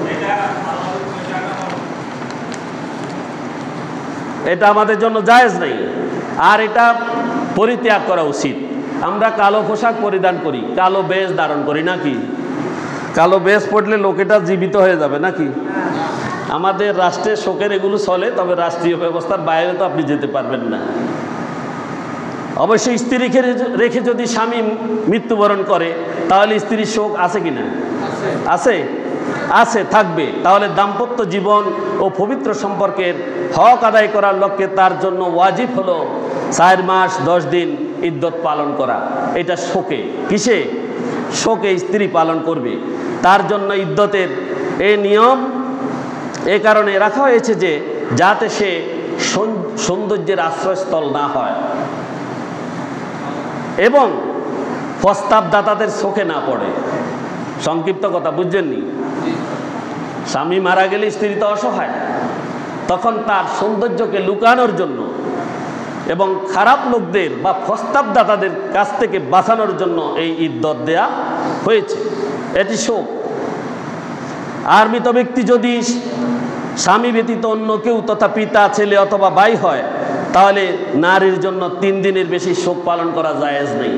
S1: এটা আমাদের জন্য জায়েজ নেই, আর এটা পরিত্যাগ করা উচিত। আমরা কালো পোশাক পরিধান করি, কালো বেশ ধারণ করি নাকি? কালো বেশ পড়লে লোকেটা জীবিত হয়ে যাবে নাকি? আমাদের রাষ্ট্রের শোকের এগুলো চলে, তবে রাষ্ট্রীয় ব্যবস্থার বাইরে তো আপনি যেতে পারবেন না। অবশ্যই স্ত্রী রেখে যদি স্বামী মৃত্যুবরণ করে তাহলে স্ত্রীর শোক আছে কিনা? আছে, আছে, থাকবে। তাহলে দাম্পত্য জীবন ও পবিত্র সম্পর্কের হক আদায় করার লক্ষ্যে তার জন্য ওয়াজিব হলো চার মাস দশ দিন ইদ্যত পালন করা। এটা শোকে, কিসে? শোকে স্ত্রী পালন করবে। তার জন্য ইদ্যতের এই নিয়ম এ কারণে রাখা হয়েছে যে যাতে সে সৌন্দর্যের আশ্রয়স্থল না হয় এবং প্রস্তাবদাতাদের চোখে না পড়ে। সংক্ষিপ্ত কথা বুঝছেননি? স্বামী মারা গেলে স্ত্রী তো অসহায়, তখন তার সৌন্দর্যকে লুকানোর জন্য এবং খারাপ লোকদের বা প্রস্তাবদাতাদের কাছ থেকে বাঁচানোর জন্য এই ইদ্যত দেয়া হয়েছে। এটি শোক। আর মৃত ব্যক্তি যদি স্বামী ব্যতীত অন্য কেউ তথা পিতা, ছেলে অথবা ভাই হয় তাহলে নারীর জন্য তিন দিনের বেশি শোক পালন করা জায়েজ নেই।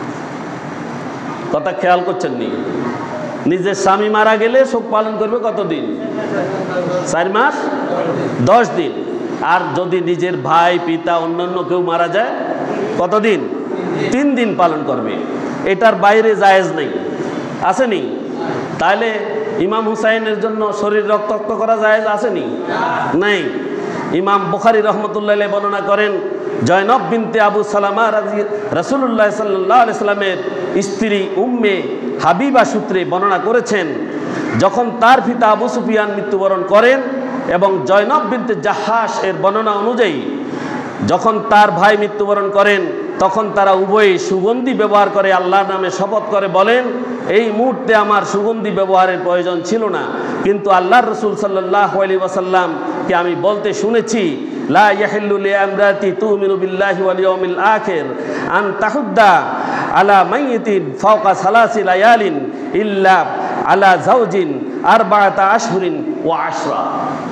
S1: কথা খেয়াল করছেন নি? নিজের স্বামী মারা গেলে শোক পালন করবে কতদিন? চার মাস দশ দিন। আর যদি নিজের ভাই, পিতা, অন্যান্য কেউ মারা যায় কতদিন? তিন দিন পালন করবে। এটার বাইরে জায়েজ নেই, আসেনি? তাহলে ইমাম হুসাইনের জন্য শরীর রক্তাক্ত করা জায়েজ আসেনি? নাই। ইমাম বুখারী রহমতুল্লাহ আলাইহি বর্ণনা করেন, জয়নব বিনতে আবু সালামা রাসূলুল্লাহ সাল্লাল্লাহু আলাইহি সাল্লামের স্ত্রী উম্মে হাবিবা সূত্রে বর্ণনা করেছেন, যখন তার পিতা আবু সুফিয়ান মৃত্যুবরণ করেন এবং জয়নব বিনতে জাহাশ এর বর্ণনা অনুযায়ী যখন তার ভাই মৃত্যুবরণ করেন, তখন তারা উভয়ই সুগন্ধি ব্যবহার করে আল্লাহর নামে শপথ করে বলেন, এই মুহূর্তে আমার সুগন্ধি ব্যবহারের প্রয়োজন ছিল না, কিন্তু আল্লাহর রাসূল সাল্লাল্লাহু আলাইহি ওয়াসাল্লাম কে আমি বলতে শুনেছি, লা ইয়াহিল্লু লিআমরাতি তুমিনু বিল্লাহি ওয়াল ইয়াউমিল আখির আন তাহুদ্দা আলা মাইয়িতিন ফাওকা সালাসি লায়ালিন ইল্লা আলা যাওজিন আরবাআতা আশহুরিন ওয়া আশরা।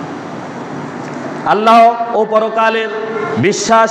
S1: আল্লাহ ও পরকালের বিশ্বাস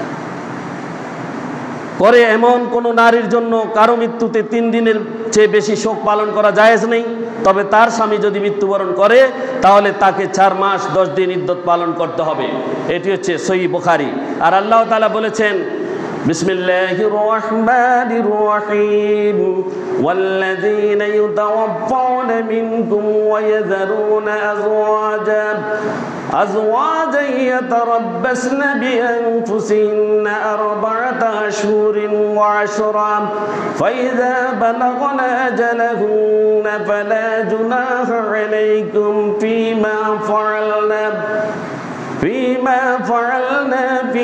S1: করে এমন কোন নারীর জন্য কারো মৃত্যুতে তিন দিনের চেয়ে বেশি শোক পালন করা জায়েজ নেই। তবে তার স্বামী যদি মৃত্যুবরণ করে তাহলে তাকে চার মাস দশ দিন ইদ্যত পালন করতে হবে। এটি হচ্ছে সহিহ বুখারী। আর আল্লাহ তাআলা বলেছেন, বিসমিল্লাহির রহমানির রহিম, ওয়াল্লাযীনা ইউতাওয়াফাউনা মিনকুম ওয়া ইয়াযরুনা আযওয়াজান أزواجا يتربصن بأنفسهن أربعة أشهر وعشرا فإذا بلغن أجلهن فلا جناح عليكم فيما فعلن فيما فيما فعلنا في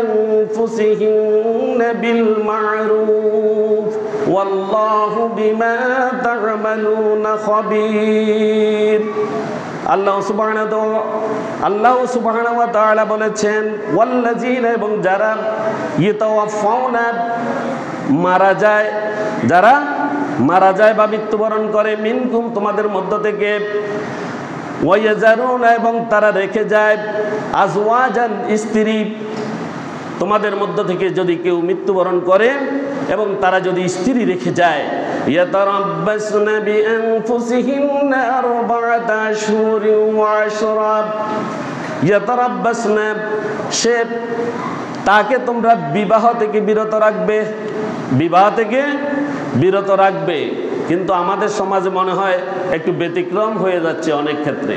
S1: أنفسهن بالمعروف والله بما تعملون خبير আল্লাহ সুবহানাহু আল্লাহ সুবহানাহু ওয়া তাআলা বলেছেন ওয়াল্লাযীনা এবং যারা ইয়াতাওয়াফাউনা মারা যায় যারা মারা যায় বা মৃত্যুবরণ করে মিনকুম তোমাদের মধ্য থেকে ওয়ায়াজারুনা এবং তারা রেখে যায় আজওয়াজান স্ত্রী তোমাদের মধ্য থেকে যদি কেউ মৃত্যুবরণ করে এবং তারা যদি স্ত্রী রেখে যায় ইয়াতারাব্বাসনা বিআনফুসিহিন্না আরবাআতা আশহুরিন ওয়া আশরা ইয়াতারাব্বাসনা সে তাকে তোমরা বিবাহ থেকে বিরত রাখবে বিবাহ থেকে বিরত রাখবে কিন্তু আমাদের সমাজে মনে হয় একটু ব্যতিক্রম হয়ে যাচ্ছে অনেক ক্ষেত্রে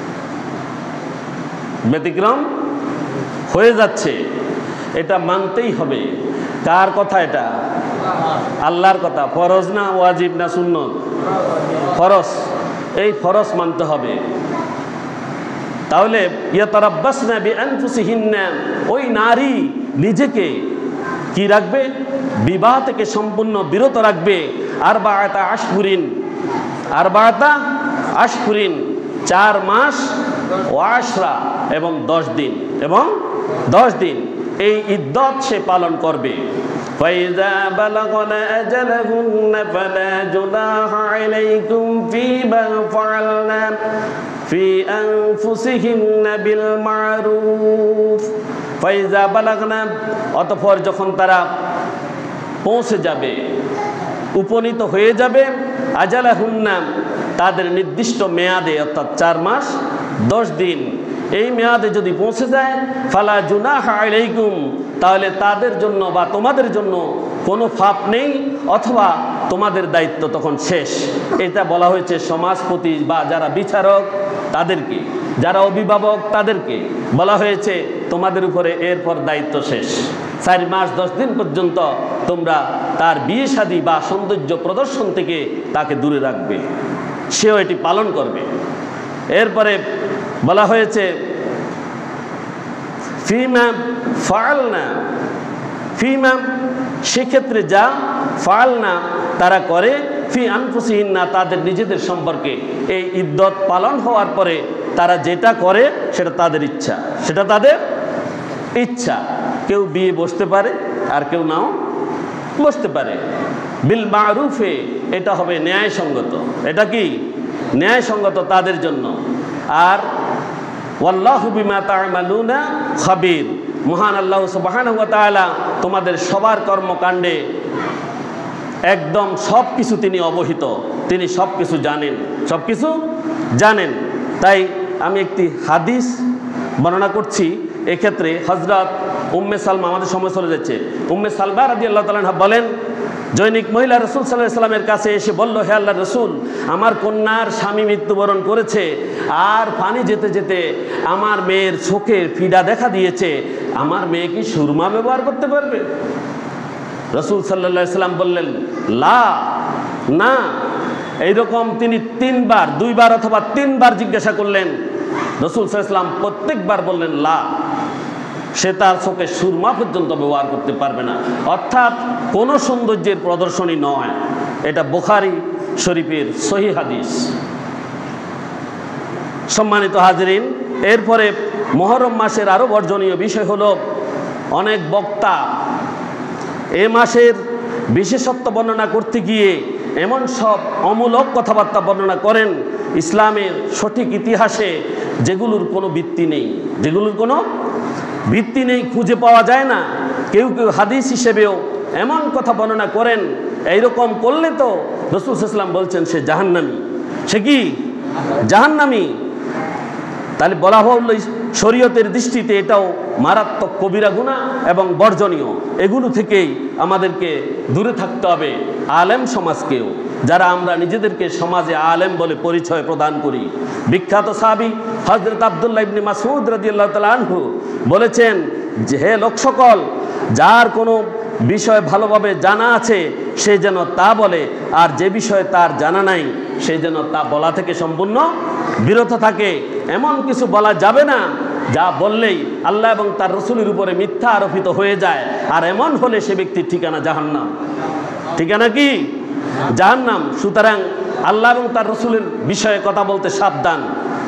S1: ব্যতিক্রম হয়ে যাচ্ছে এটা মানতেই হবে কার কথা এটা আল্লাহর কথা ফরজ না ওয়াজিব না সুন্নত ফরজ এই ফরজ মানতে হবে তাহলে ইয়াতারাব্বাসনা বিআনফুসিহিন্না ওই নারী নিজেকে কি রাখবে বিবাহ থেকে সম্পূর্ণ বিরত রাখবে আরবাআতা আশহুরিন আরবাআতা আশহুরিন চার মাস ওয়া আশরা এবং দশ দিন এবং দশ দিন এই ইদ্দত সে পালন করবে ফাইযা বালাগনা আজালাহুন্না ফালা জুনাহা আলাইকুম ফীমা ফাআলনা ফি আনফুসিহিন্না বিল মারুফ ফাইযা বালাগনা অতঃপর যখন তারা পৌঁছে যাবে উপনীত হয়ে যাবে আজালাহুন্না তাদের নির্দিষ্ট মেয়াদে অর্থাৎ চার মাস দশ দিন এই মেয়াদে যদি পৌঁছে যায় ফালা জুনাহা আলাইকুম তাহলে তাদের জন্য বা তোমাদের জন্য কোনো পাপ নেই অথবা তোমাদের দায়িত্ব তখন শেষ এটা বলা হয়েছে সমাজপতি বা যারা বিচারক তাদেরকে যারা অভিভাবক তাদেরকে বলা হয়েছে তোমাদের উপরে এরপর দায়িত্ব শেষ চার মাস দশ দিন পর্যন্ত তোমরা তার বিয়ে শাদী বা সৌন্দর্য প্রদর্শন থেকে তাকে দূরে রাখবে সেও এটি পালন করবে এরপরে বলা হয়েছে ফিমা ফাআলনা ফিমা সেক্ষেত্রে যা ফাআলনা তারা করে ফি আনফুসিহিন্না তাদের নিজেদের সম্পর্কে এই ইদ্দত পালন হওয়ার পরে তারা যেটা করে সেটা তাদের ইচ্ছা সেটা তাদের ইচ্ছা কেউ বিয়ে বসতে পারে আর কেউ নাও বসতে পারে বিল মারুফে এটা হবে ন্যায়সঙ্গত এটা কি ন্যায়সঙ্গত তাদের জন্য আর ওয়াল্লাহু বিমা তা'মালুনা খাবীর মহান আল্লাহ সুবহানাহু ওয়া তাআলা তোমাদের সবার কর্মকাণ্ডে একদম সব কিছু তিনি অবহিত তিনি সব কিছু জানেন সব কিছু জানেন তাই আমি একটি হাদিস বর্ণনা করছি এক্ষেত্রে হযরত উম্মে সালমা আমাদের সময় চলে যাচ্ছে উম্মে সালমা রাদিয়াল্লাহু তাআলা আনহা বলেন জৈনিক মহিলা রাসূল সাল্লাল্লাহু আলাইহি ওয়াসাল্লামের কাছে এসে বলল হে আল্লাহর রাসূল আমার কন্যার স্বামী মৃত্যুবরণ করেছে আর পানি যেতে যেতে আমার মেয়ের চোখে ফিডা দেখা দিয়েছে আমার মেয়ে কি সুরমা ব্যবহার করতে পারবে রাসূল সাল্লাল্লাহু আলাইহি ওয়াসাল্লাম বললেন লা না এইরকম তিনি তিনবার দুইবার অথবা তিনবার জিজ্ঞাসা করলেন রাসূল সাল্লাল্লাহু আলাইহি ওয়াসাল্লাম প্রত্যেকবার বললেন লা সে তার চোখে সুরমা পর্যন্ত ব্যবহার করতে পারবে না অর্থাৎ কোনো সৌন্দর্যের প্রদর্শনী নয় এটা বুখারী শরীফের সহিহ হাদিস সম্মানিত হাজরিন এরপরে মুহররম মাসের আরও বর্জনীয় বিষয় হলো অনেক বক্তা এ মাসের বিশেষত্ব বর্ণনা করতে গিয়ে এমন সব অমূলক কথাবার্তা বর্ণনা করেন ইসলামের সঠিক ইতিহাসে যেগুলোর কোনো ভিত্তি নেই যেগুলোর কোনো ভিত্তি নেই খুঁজে পাওয়া যায় না কেউ কেউ হাদিস হিসেবেও এমন কথা বর্ণনা করেন এইরকম করলে তো রাসূল সাল্লাল্লাহু আলাইহি ওয়াসাল্লাম বলছেন সে জাহান্নামী সে কি জাহান্নামী তাহলে বলা হলো শরীয়তের দৃষ্টিতে এটাও মারাত্মক কবিরা গুনাহ এবং বর্জনীয় এগুলো থেকেই আমাদেরকে দূরে থাকতে হবে আলেম সমাজকেও যারা আমরা নিজেদেরকে সমাজে আলেম বলে পরিচয় প্রদান করি বিখ্যাত সাহাবী হযরত আব্দুল্লাহ ইবনে মাসউদ রাদিয়াল্লাহু তাআলা আনহু বলেছেন যে হে লোক সকল যার কোনো বিষয় ভালোভাবে জানা আছে সে যেন তা বলে আর যে বিষয়ে তার জানা নাই সে যেন তা বলা থেকে সম্পূর্ণ বিরত থাকে এমন কিছু বলা যাবে না যা বললেই আল্লাহ এবং তার রসুলের উপরে মিথ্যা আরোপিত হয়ে যায়, আর এমন হলে সে ব্যক্তির ঠিকানা জাহান্নাম। ঠিকানা কি? জাহান্নাম। সুতরাং আল্লাহ এবং তার রসুলের বিষয়ে কথা বলতে সাবধান।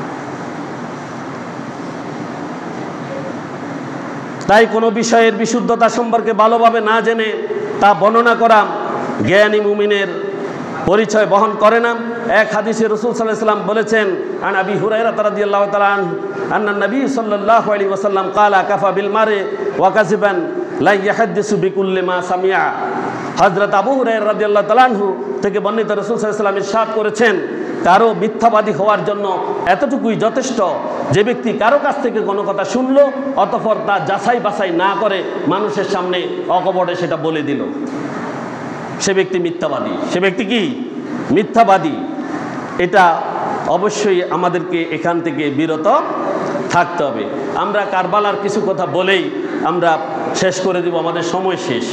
S1: তাই কোনো বিষয়ের বিশুদ্ধতা সম্পর্কে ভালোভাবে না জেনে তা বর্ণনা করা জ্ঞানী মুমিনের পরিচয় বহন করে না। এক হাদিসে রাসূল সাল্লাল্লাহু আলাইহি ওয়াসাল্লাম বলেছেন, আন আবি হুরায়রা রাদিয়াল্লাহু তাআলা আনহু আন্না নবী সাল্লাল্লাহু আলাইহি ওয়াসাল্লাম ক্বালা কাফা বিল মারি ওয়া কাযিবান লা ইয়াহাদ্দিসু বিকুল্লি মা সামিআ। হযরত আবু হুরায়রা রাদিয়াল্লাহু তাআলা আনহু থেকে বর্ণিত রাসূল সাল্লাল্লাহু আলাইহি ওয়াসাল্লাম ইরশাদ করেছেন, কারো মিথ্যাবাদী হওয়ার জন্য এতটুকুই যথেষ্ট যে ব্যক্তি কারো কাছ থেকে কোনো কথা শুনলো অতঃপর তা যাচাই বাছাই না করে মানুষের সামনে অকপটে সেটা বলে দিল, সে ব্যক্তি মিথ্যাবাদী। সে ব্যক্তি কি? মিথ্যাবাদী। এটা অবশ্যই আমাদেরকে এখান থেকে বিরত থাকতে হবে। আমরা কারবালার কিছু কথা বলেই আমরা শেষ করে দিব, আমাদের সময় শেষ।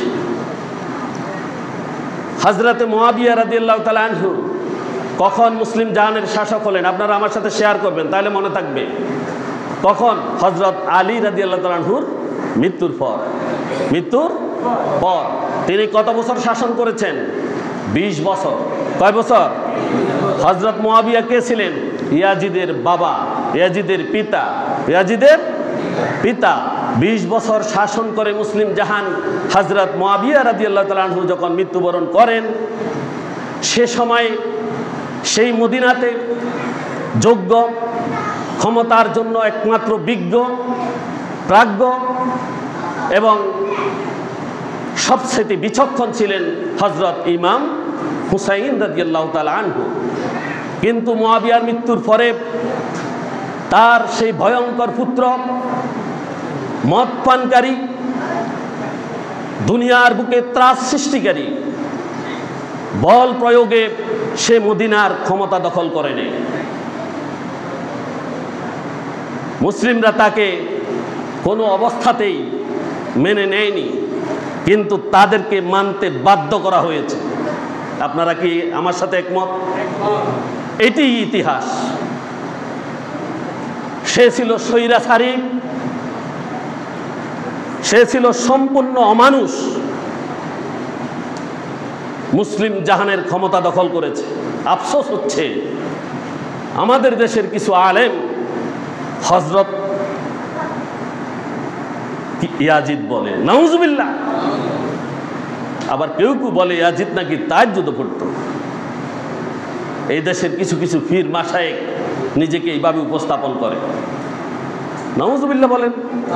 S1: হযরতে মুআবিয়া রাদিয়াল্লাহু তাআলা আনহু কখন মুসলিম জাহানের শাসক হলেন? আপনারা আমার সাথে শেয়ার করবেন, তাহলে মনে থাকবে। কখন? হযরত আলী রাদিয়াল্লাহু তাআলা আনহুর মৃত্যুর পর। মৃত্যুর পর তিনি কত বছর শাসন করেছেন? বিশ বছর। কয় বছর? হযরত মুআবিয়া কে ছিলেন? ইয়াজিদের বাবা, ইয়াজিদের পিতা, ইয়াজিদের পিতা। বিশ বছর শাসন করে মুসলিম জাহান হযরত মুআবিয়া রাদিয়াল্লাহু তাআলা আনহু যখন মৃত্যুবরণ করেন, সে সময় সেই মদিনাতে যোগ্য, ক্ষমতার জন্য একমাত্র বিজ্ঞ, প্রাজ্ঞ এবং সবচেয়ে বিচক্ষণ ছিলেন হযরত ইমাম হুসাইন রাদিয়াল্লাহু তাআলা আনহু। কিন্তু মুআবিয়ার মৃত্যুর পরে তার সেই ভয়ঙ্কর পুত্র, মদ পানকারী, দুনিয়ার বুকে ত্রাস সৃষ্টিকারী, বল প্রয়োগে সে মদিনার ক্ষমতা দখল করে নেয়। মুসলিমরা তাকে কোনো অবস্থাতেই মেনে নেয়নি, কিন্তু তাদেরকে মানতে বাধ্য করা হয়েছে। আপনারা কি আমার সাথে একমত? এটি ইতিহাস। সে ছিল স্বৈরাচারী, সে ছিল সম্পূর্ণ অমানুষ, মুসলিম জাহানের ক্ষমতা দখল করেছে। আফসোস হচ্ছে আমাদের দেশের কিছু আলেম হযরত ইয়াজিদ বলে, নাউজুবিল্লাহ। আবার কেউ কেউ বলে ইয়াজিদ নাকি তাহাজ্জুদ পড়তো। এই দেশের কিছু কিছু পীর মাশায়েখ নিজেকে এইভাবে উপস্থাপন করে। নাউজুবিল্লাহ বলেন।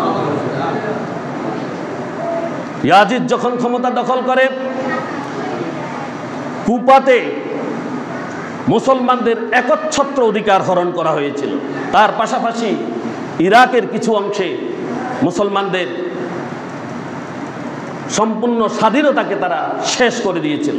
S1: ইয়াজিদ যখন ক্ষমতা দখল করে, কুফাতে মুসলমানদের একচ্ছত্র অধিকার হরণ করা হয়েছিল। তার পাশাপাশি ইরাকের কিছু অংশে মুসলমানদের সম্পূর্ণ স্বাধীনতাকে তারা শেষ করে দিয়েছিল।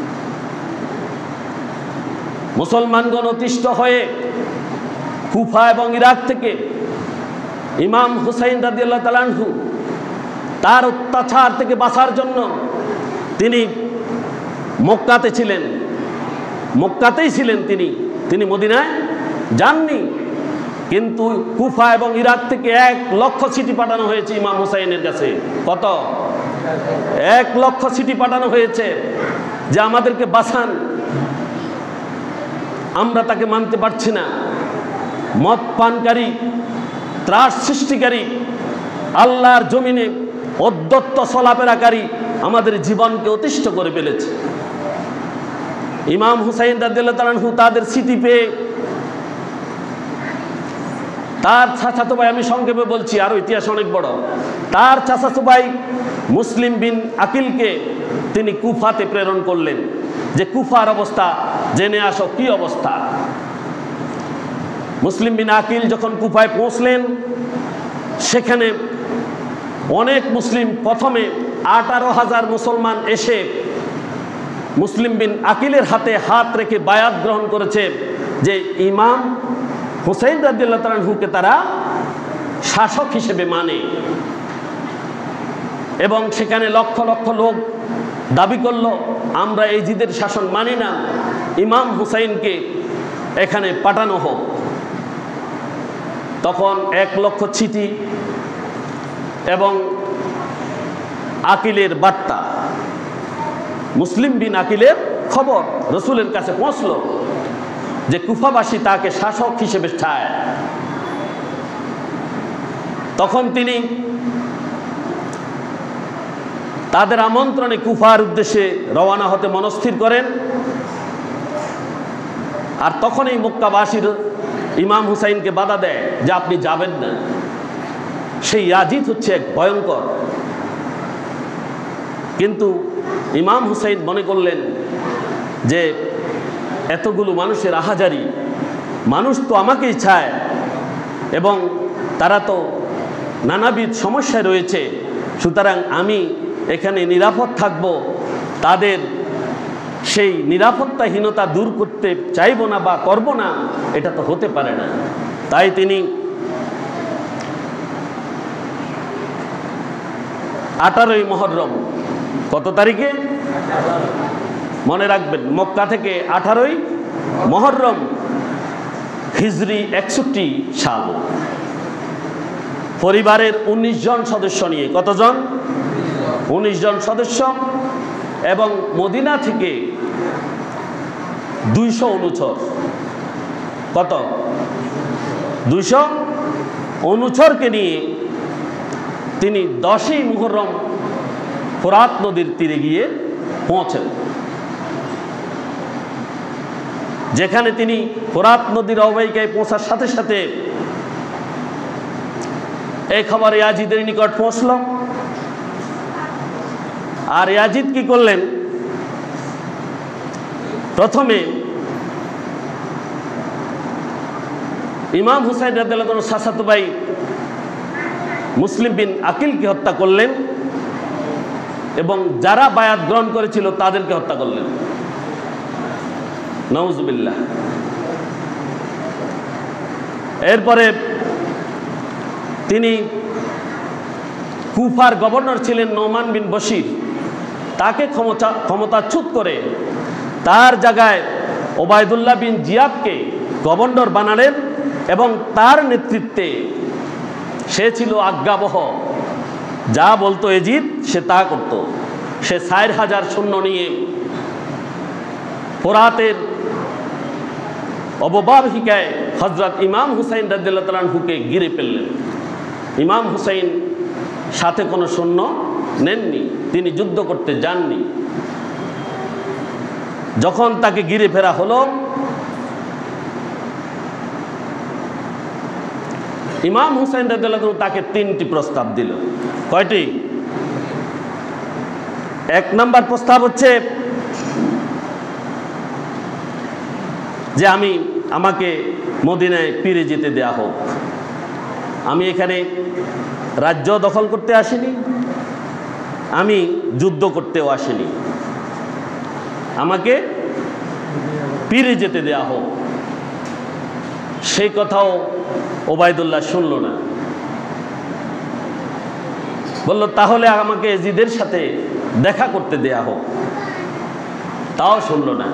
S1: মুসলমানগণ অতিষ্ঠ হয়ে কুফা এবং ইরাক থেকে ইমাম হুসাইন রাদিয়াল্লাহু তাআলা আনহু তার অত্যাচার থেকে বাঁচার জন্য তিনি মক্কাতে ছিলেন, মক্কাতেই ছিলেন তিনি, তিনি মদিনায় যাননি। কিন্তু কুফা এবং ইরাক থেকে এক লক্ষ চিঠি পাঠানো হয়েছে ইমাম হুসাইনের কাছে। কত? এক লক্ষ চিঠি পাঠানো হয়েছে যে আমাদেরকে বাঁচান, আমরা তাকে মানতে পারছি না। মদ পানকারী, ত্রাস সৃষ্টিকারী, আল্লাহর জমিনে অদ্যত্ত চলাফেরাকারী আমাদের জীবনকে অতিষ্ঠ করে ফেলেছে। ইমাম হুসাইন রাদিয়াল্লাহু তাআলা আনহু তাদের স্মৃতি পেয়ে তার চাচাতো ভাই, আমি সংক্ষেপে বলছি, আরো ইতিহাস অনেক বড়, তার চাচাতো ভাই মুসলিম বিন আকিলকে তিনি কুফাতে প্রেরণ করলেন যে কুফার অবস্থা জেনে আসো, কি অবস্থা। মুসলিম বিন আকিল যখন কুফায় পৌঁছলেন, সেখানে অনেক মুসলিম, প্রথমে আঠারো হাজার মুসলমান এসে মুসলিম বিন আকিলের হাতে হাত রেখে বায়াত গ্রহণ করেছে যে ইমাম হুসাইন রাদিয়াল্লাহু তাআলা আনহুকে তারা শাসক হিসেবে মানে। এবং সেখানে লক্ষ লক্ষ লোক দাবি করলো, আমরা এই জিদের শাসন মানি না, ইমাম হুসাইনকে এখানে পাঠানো হোক। তখন এক লক্ষ চিঠি এবং আকিলের বার্তা, মুসলিম বিন আকিলের খবর রসুলের কাছে পৌঁছল যে কুফাবাসী তাকে শাসক হিসেবে চায়। তখন তিনি তাদের আমন্ত্রণে কুফার উদ্দেশ্যে রওনা হতে মনস্থির করেন। আর তখন এই মক্কাবাসীর ইমাম হুসাইনকে বাধা দেয় যে আপনি যাবেন না। সেই ইয়াজিদ হচ্ছে এক ভয়ঙ্কর। কিন্তু ইমাম হুসাইন মনে করলেন যে এতগুলো মানুষের আহাজারি, মানুষ তো আমাকেই চায় এবং তারা তো নানাবিধ সমস্যায় রয়েছে, সুতরাং আমি এখানে নিরাপদ থাকব, তাদের সেই নিরাপত্তাহীনতা দূর করতে চাইব না বা করব না, এটা তো হতে পারে না। তাই তিনি আঠারোই মুহররম, কত তারিখে মনে রাখবেন, মক্কা থেকে আঠারোই মুহররম হিজরি একষট্টি সাল, পরিবারের উনিশ জন সদস্য নিয়ে, কতজন? উনিশ জন সদস্য, এবং মদিনা থেকে দুইশো অনুচর, কত? দুইশো অনুচরকে নিয়ে তিনি দশই মুহররম ফোরাত নদীর তীরে গিয়ে পৌঁছেন, যেখানে তিনি ফোরাত নদীর অববাহিকায় পৌঁছার সাথে সাথে এই খবর ইয়াজিদের নিকট পৌঁছল। আর ইয়াজিদ কি করলেন? প্রথমে ইমাম হুসাইন রাদিয়াল্লাহু আনহু চাচাতো ভাই মুসলিম বিন আকিলকে হত্যা করলেন এবং যারা বায়াত গ্রহণ করেছিল তাদেরকে হত্যা করলেন। নাউজুবিল্লাহ। এরপরে তিনি কুফার গভর্নর ছিলেন নোমান বিন বশির, তাকে ক্ষমতা ক্ষমতাচ্যুত করে তার জায়গায় ওবায়দুল্লাহ বিন জিয়াদকে গভর্নর বানালেন এবং তার নেতৃত্বে, সে ছিল আজ্ঞাবহ, যা বলতো এজিদ সে তা করত। সে চার হাজার সৈন্য নিয়ে ফোরাতের অববাহিকায় হযরত ইমাম হুসাইন রাদিয়াল্লাহু তাআলা আনহুকে ঘিরে ফেললেন। ইমাম হুসাইন সাথে কোনো সৈন্য নেননি, তিনি যুদ্ধ করতে যাননি। যখন তাকে ঘিরে ফেরা হলো, ইমাম হুসাইন রাদিয়াল্লাহু তাআলা তাকে তিনটি প্রস্তাব দিল। কয়টি? এক নম্বর প্রস্তাব হচ্ছে যে আমি আমাকে মদিনায় ফিরে যেতে দেয়া হোক, আমি এখানে রাজ্য দখল করতে আসিনি, আমি যুদ্ধ করতেও আসিনি, আমাকে ফিরে যেতে দেয়া হোক। সেই কথাও ওবায়দুল্লাহ শুনল না, বলল তাহলে আমাকে এজিদের সাথে দেখা করতে দেয়া হোক, তাও শুনল না।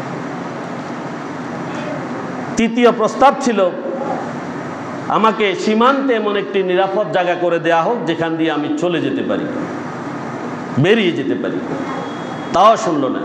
S1: তৃতীয় প্রস্তাব ছিল আমাকে সীমান্তে এমন একটি নিরাপদ জায়গা করে দেয়া হোক যেখান দিয়ে আমি চলে যেতে পারি, বেরিয়ে যেতে পারি, তাও শুনল না।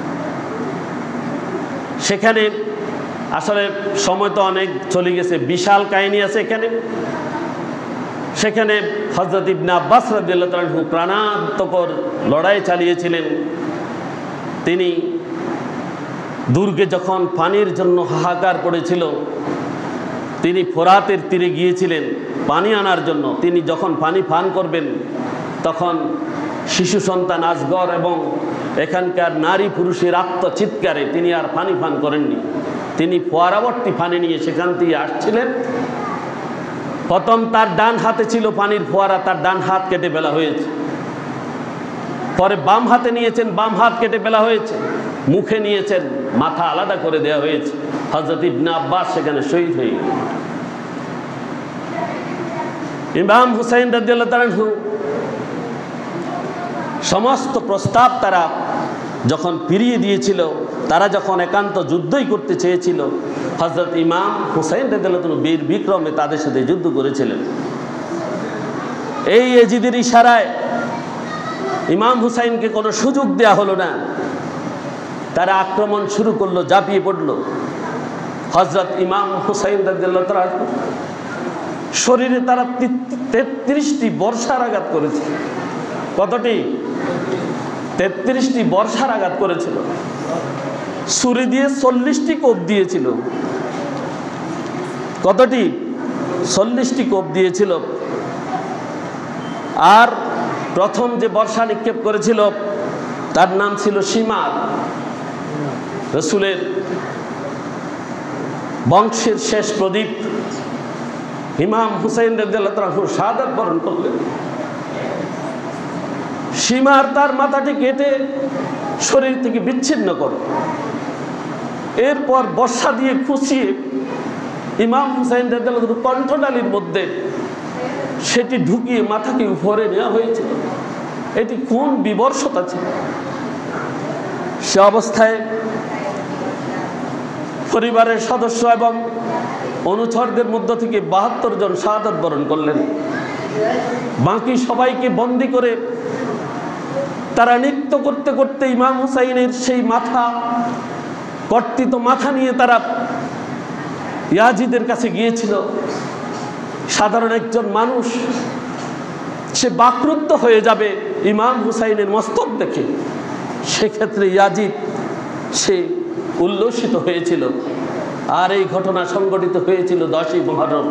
S1: সেখানে আসলে সময় তো অনেক চলে গেছে, বিশাল কাহিনী আছে এখানে। সেখানে হযরত ইবনে আব্বাস রাদিয়াল্লাহু তাআলা আনহু প্রাণান্তকর লড়াই চালিয়েছিলেন। তিনি দুর্গে যখন পানির জন্য হাহাকার পড়েছিল, তিনি ফোরাতের তীরে গিয়েছিলেন পানি আনার জন্য। তিনি যখন পানি পান করবেন তখন শিশু সন্তান আজগর এবং এখানকার নারী পুরুষের আত্মচিৎকারে তিনি আর পানি পান করেননি। তিনি ফোয়ারাবর্তী পানি নিয়ে সেখান থেকে আসছিলেন। প্রথম তার ডান হাতে ছিল পানির ফোয়ারা, তার ডান হাত কেটে ফেলা হয়েছে। পরে বাম হাতে নিয়েছেন, বাম হাত কেটে ফেলা হয়েছে। মুখে নিয়েছেন, মাথা আলাদা করে দেওয়া হয়েছে। হযরত ইবনে আব্বাস সেখানে শহীদ হয়ে গেলেন। ইমাম হুসাইন রাদিয়াল্লাহু তাআলা আনহু সমস্ত প্রস্তাব তারা যখন ফিরিয়ে দিয়েছিল, তারা যখন একান্ত যুদ্ধই করতে চেয়েছিল, হযরত ইমাম হুসাইন রাদিয়াল্লাহু আনহু বীর বিক্রমে তাদের সাথে যুদ্ধ করেছিলেন। এই ইয়াজিদের ইশারায় ইমাম হুসাইনকে কোনো সুযোগ দেয়া হলো না, তারা আক্রমণ শুরু করলো, ঝাঁপিয়ে পড়লো। হযরত ইমাম হুসাইন রাদিয়াল্লাহু তাআলা শরীরে তারা তেত্রিশটি বর্ষার আঘাত করেছে। কতটি? তেত্রিশটি বর্ষার আঘাত করেছিল। ছুরি দিয়ে চল্লিশটি কোপ দিয়েছিল। কতটি? চল্লিশটি কোপ দিয়েছিল। আর প্রথম যে বর্ষা নিক্ষেপ করেছিল তার নাম ছিল সীমার। রাসূলের বংশের শেষ প্রদীপ ইমাম হুসাইন রাদিয়াল্লাহু তাআলা শাহাদাত বরণ করলেন। সীমার তার মাথাটি কেটে শরীর থেকে বিচ্ছিন্ন করে, এরপর বর্ষা দিয়ে খুঁচিয়ে ইমাম হুসাইন রাদিয়াল্লাহু তাআলা কণ্ঠনালীর মধ্যে সেটি ঢুকিয়ে মাথাকে উপরে নেওয়া হয়েছিল। এটি কোন বিবর্ষতা ছিল! সে অবস্থায় পরিবারের সদস্য এবং অনুচরদের মধ্য থেকে বাহাত্তর জন শাহাদাত বরণ করলেন। বাকি সবাইকে বন্দী করে তারা নৃত্য করতে করতে ইমাম হুসাইনের সেই মাথা, কর্তিত মাথা নিয়ে তারা ইয়াজিদের কাছে গিয়েছিল। সাধারণ একজন মানুষ সে বাকরুদ্ধ হয়ে যাবে ইমাম হুসাইনের মস্তক দেখে, সেক্ষেত্রে ইয়াজিদ সে উল্লসিত হয়েছিল। আর এই ঘটনা সংঘটিত হয়েছিল দশই মুহররম।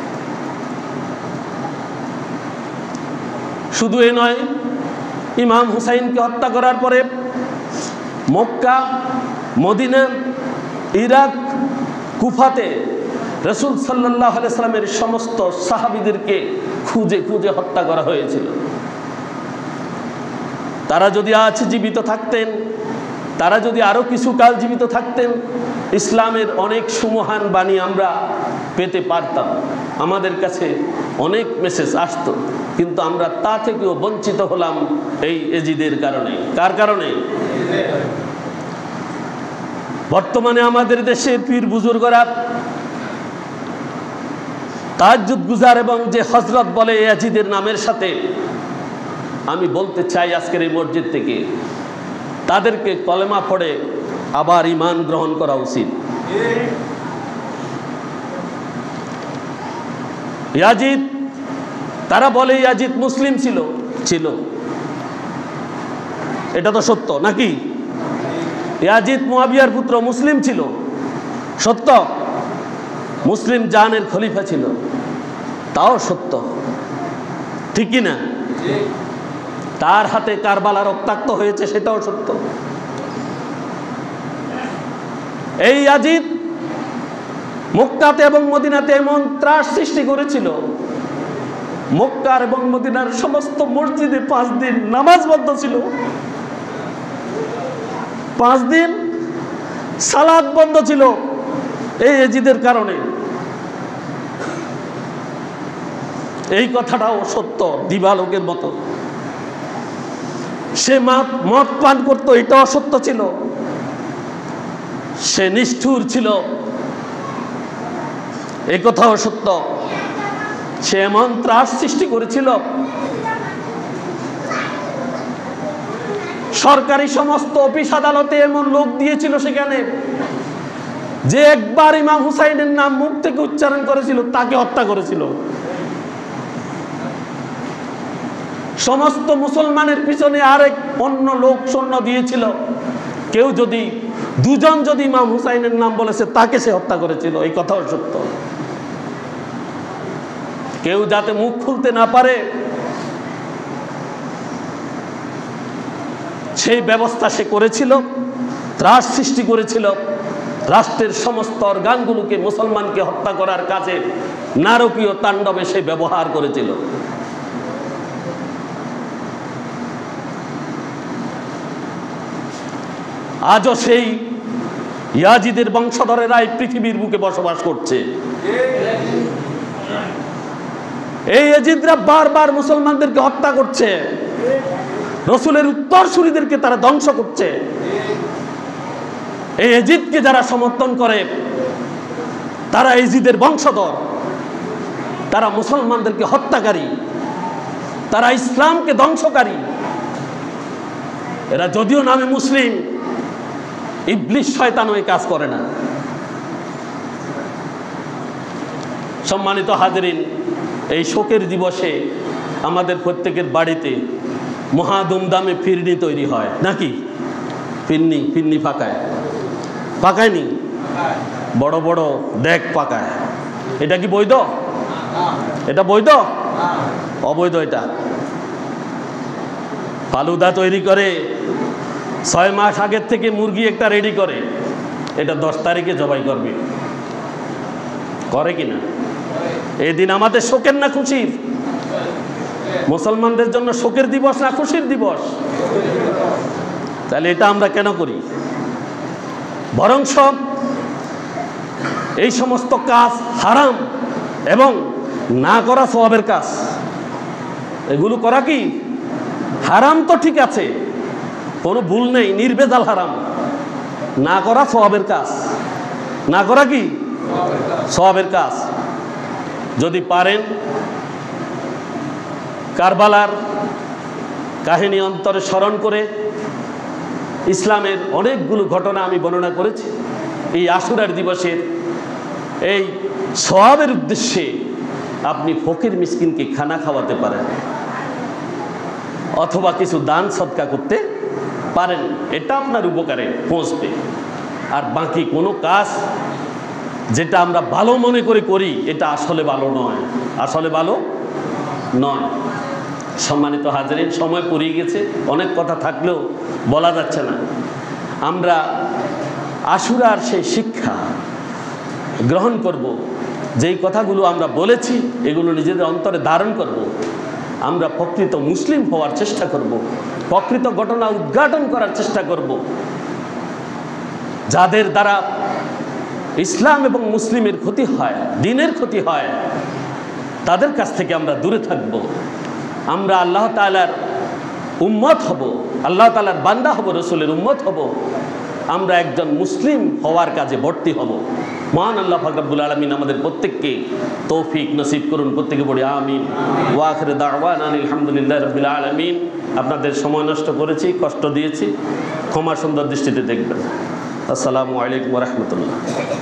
S1: শুধু এ নয়, ইমাম হুসাইনকে হত্যা করার পরে মক্কা, মদিনা, ইরাক, কুফাতে রাসূল সাল্লাল্লাহু আলাইহি ওয়াসাল্লামের সমস্ত সাহাবীদেরকে খুঁজে খুঁজে হত্যা করা হয়েছিল। তারা যদি আজ জীবিত থাকতেন, তারা যদি আরো কিছু কাল জীবিত থাকতেন, ইসলামের অনেক সুমহান বাণী আমরা পেতে পারতাম। আমাদের কাছে অনেক মেসেজ আসতো, কিন্তু আমরা তা থেকেও বঞ্চিত হলাম এই ইয়াজিদের কারণে। কার কারণে? বর্তমানে আমাদের দেশের পীর বুজুর্গরা তাহাজ্জুদ গুজার এবং যে হযরত বলে ইয়াজিদের নামের সাথে, আমি বলতে চাই আজকের এই মসজিদ থেকে তাদেরকে কলেমা পড়ে আবার ঈমান গ্রহণ করা উচিত। ইয়াজিদ, তারা বলে ইয়াজিদ মুসলিম ছিল ছিল এটা তো সত্য নাকি? ইয়াজিদ মুয়াবিয়ার পুত্র, মুসলিম ছিল, সত্য। মুসলিম জাহানের খলিফা ছিল, তাও সত্য, ঠিক কি না? তার হাতে কারবালা রক্তাক্ত হয়েছে, সেটাও সত্য। এই ইয়াজিদ মক্কাতে এবং মদিনাতে এমন ত্রাস সৃষ্টি করেছিল, মক্কার এবং মদিনার সমস্ত মসজিদে পাঁচ দিন নামাজ বন্ধ ছিল, পাঁচ দিন সালাত বন্ধ ছিল এই ইয়াজিদের কারণে। এই কথাটাও সত্য, দিবালোকের মতো। সে মদ পান করতো, এটা অসত্য ছিল। সে নিষ্ঠুর ছিল, এই কথাও সত্য। সে এমন ত্রাস সৃষ্টি করেছিল, সরকারি সমস্ত অফিস আদালতে এমন লোক দিয়েছিল সেখানে, যে একবার ইমাম হুসাইনের নাম মুখ থেকে উচ্চারণ করেছিল তাকে হত্যা করেছিল। সমস্ত মুসলমানের পিছনে আরেক অন্য লোক সৈন্য দিয়েছিল, কেউ যদি দুজন যদি ইমাম হুসাইনের নাম বলেছে তাকে সে হত্যা করেছিল, এই কথাও সত্য। কেউ যাতে মুখ খুলতে না পারে সেই ব্যবস্থা সে করেছিল, ত্রাস সৃষ্টি করেছিল। রাষ্ট্রের সমস্ত অর্গানগুলোকে মুসলমানকে হত্যা করার কাজে নারকীয় তাণ্ডবে সে ব্যবহার করেছিল। আজও সেই ইয়াজিদের বংশধরেরাই পৃথিবীর বুকে বসবাস করছে। এই ইয়াজিদরা বারবার মুসলমানদেরকে হত্যা করছে, রাসূলের উত্তরসূরিদেরকে তারা ধ্বংস করছে।
S2: এই এজিদকে যারা সমর্থন করে তারা এজিদের বংশধর, তারা মুসলমানদেরকে হত্যাকারী, তারা ইসলামকে ধ্বংসকারী। এরা যদিও নামে মুসলিম, ইবলিস শয়তানও এই কাজ করে না। সম্মানিত হাজরিন, এই শোকের দিবসে আমাদের প্রত্যেকের বাড়িতে মহা ধুমধামে ফিরনি তৈরি হয় নাকি? ফিরনি ফিরনি পাকায়, পাকায়নি? বড় বড় দেখ পাকায়। এটা কি বৈধ? এটা বৈধ? অবৈধ। এটা ফালুদা তৈরি করে, ছয় মাস আগের থেকে মুরগি একটা রেডি করে, এটা দশ তারিখে জবাই করবে। করে কিনা? এই দিন আমাদের শোকের না খুশির? মুসলমানদের জন্য শোকের দিবস না খুশির দিবস? তাহলে এটা আমরা কেন করি? বরং সব এই সমস্ত কাজ হারাম এবং না করা সওয়াবের কাজ। এগুলো করা কি হারাম? তো ঠিক আছে, কোনো ভুল নেই, নির্ভেজাল হারাম। না করা সওয়াবের কাজ, না করা কি সওয়াবের কাজ। যদি পারেন কারবালার কাহিনী অন্তরে স্মরণ করে, ইসলামের অনেকগুলো ঘটনা আমি বর্ণনা করেছি, এই আশুরার দিবসের এই সওয়াবের উদ্দেশ্যে আপনি ফকির মিসকিনকে খানা খাওয়াতে পারেন অথবা কিছু দান সদকা করতে পারেন, এটা আপনার উপকারে পৌঁছবে। আর বাকি কোনো কাজ যেটা আমরা ভালো মনে করে করি, এটা আসলে ভালো নয়, আসলে ভালো নয়। সম্মানিত হাজরিন, সময় পড়িয়ে গেছে, অনেক কথা থাকলেও বলা যাচ্ছে না। আমরা আশুরার সেই শিক্ষা গ্রহণ করব, যেই কথাগুলো আমরা বলেছি এগুলো নিজেদের অন্তরে ধারণ করব। আমরা প্রকৃত মুসলিম হওয়ার চেষ্টা করব, প্রকৃত ঘটনা উদ্ঘাটন করার চেষ্টা করব। যাদের দ্বারা ইসলাম এবং মুসলিমের ক্ষতি হয়, দ্বীনের ক্ষতি হয়, তাদের কাছ থেকে আমরা দূরে থাকব। আমরা আল্লাহ তাআলার উম্মত হব, আল্লাহ তাআলার বান্দা হব, রসুলের উম্মত হব। আমরা একজন মুসলিম হওয়ার কাজে ভর্তি হব। মহান আল্লাহ পাক রব্বুল আলামিন আমাদের প্রত্যেককে তৌফিক নসিব করুন। প্রত্যেকে বলি আমিন। ওয়া আখিরু দাওয়ানা আলহামদুলিল্লাহি রাব্বিল আলামিন। আপনাদের সময় নষ্ট করেছি, কষ্ট দিয়েছি, ক্ষমা সুন্দর দৃষ্টিতে দেখবেন। আসসালামু আলাইকুম ওয়া রাহমাতুল্লাহ।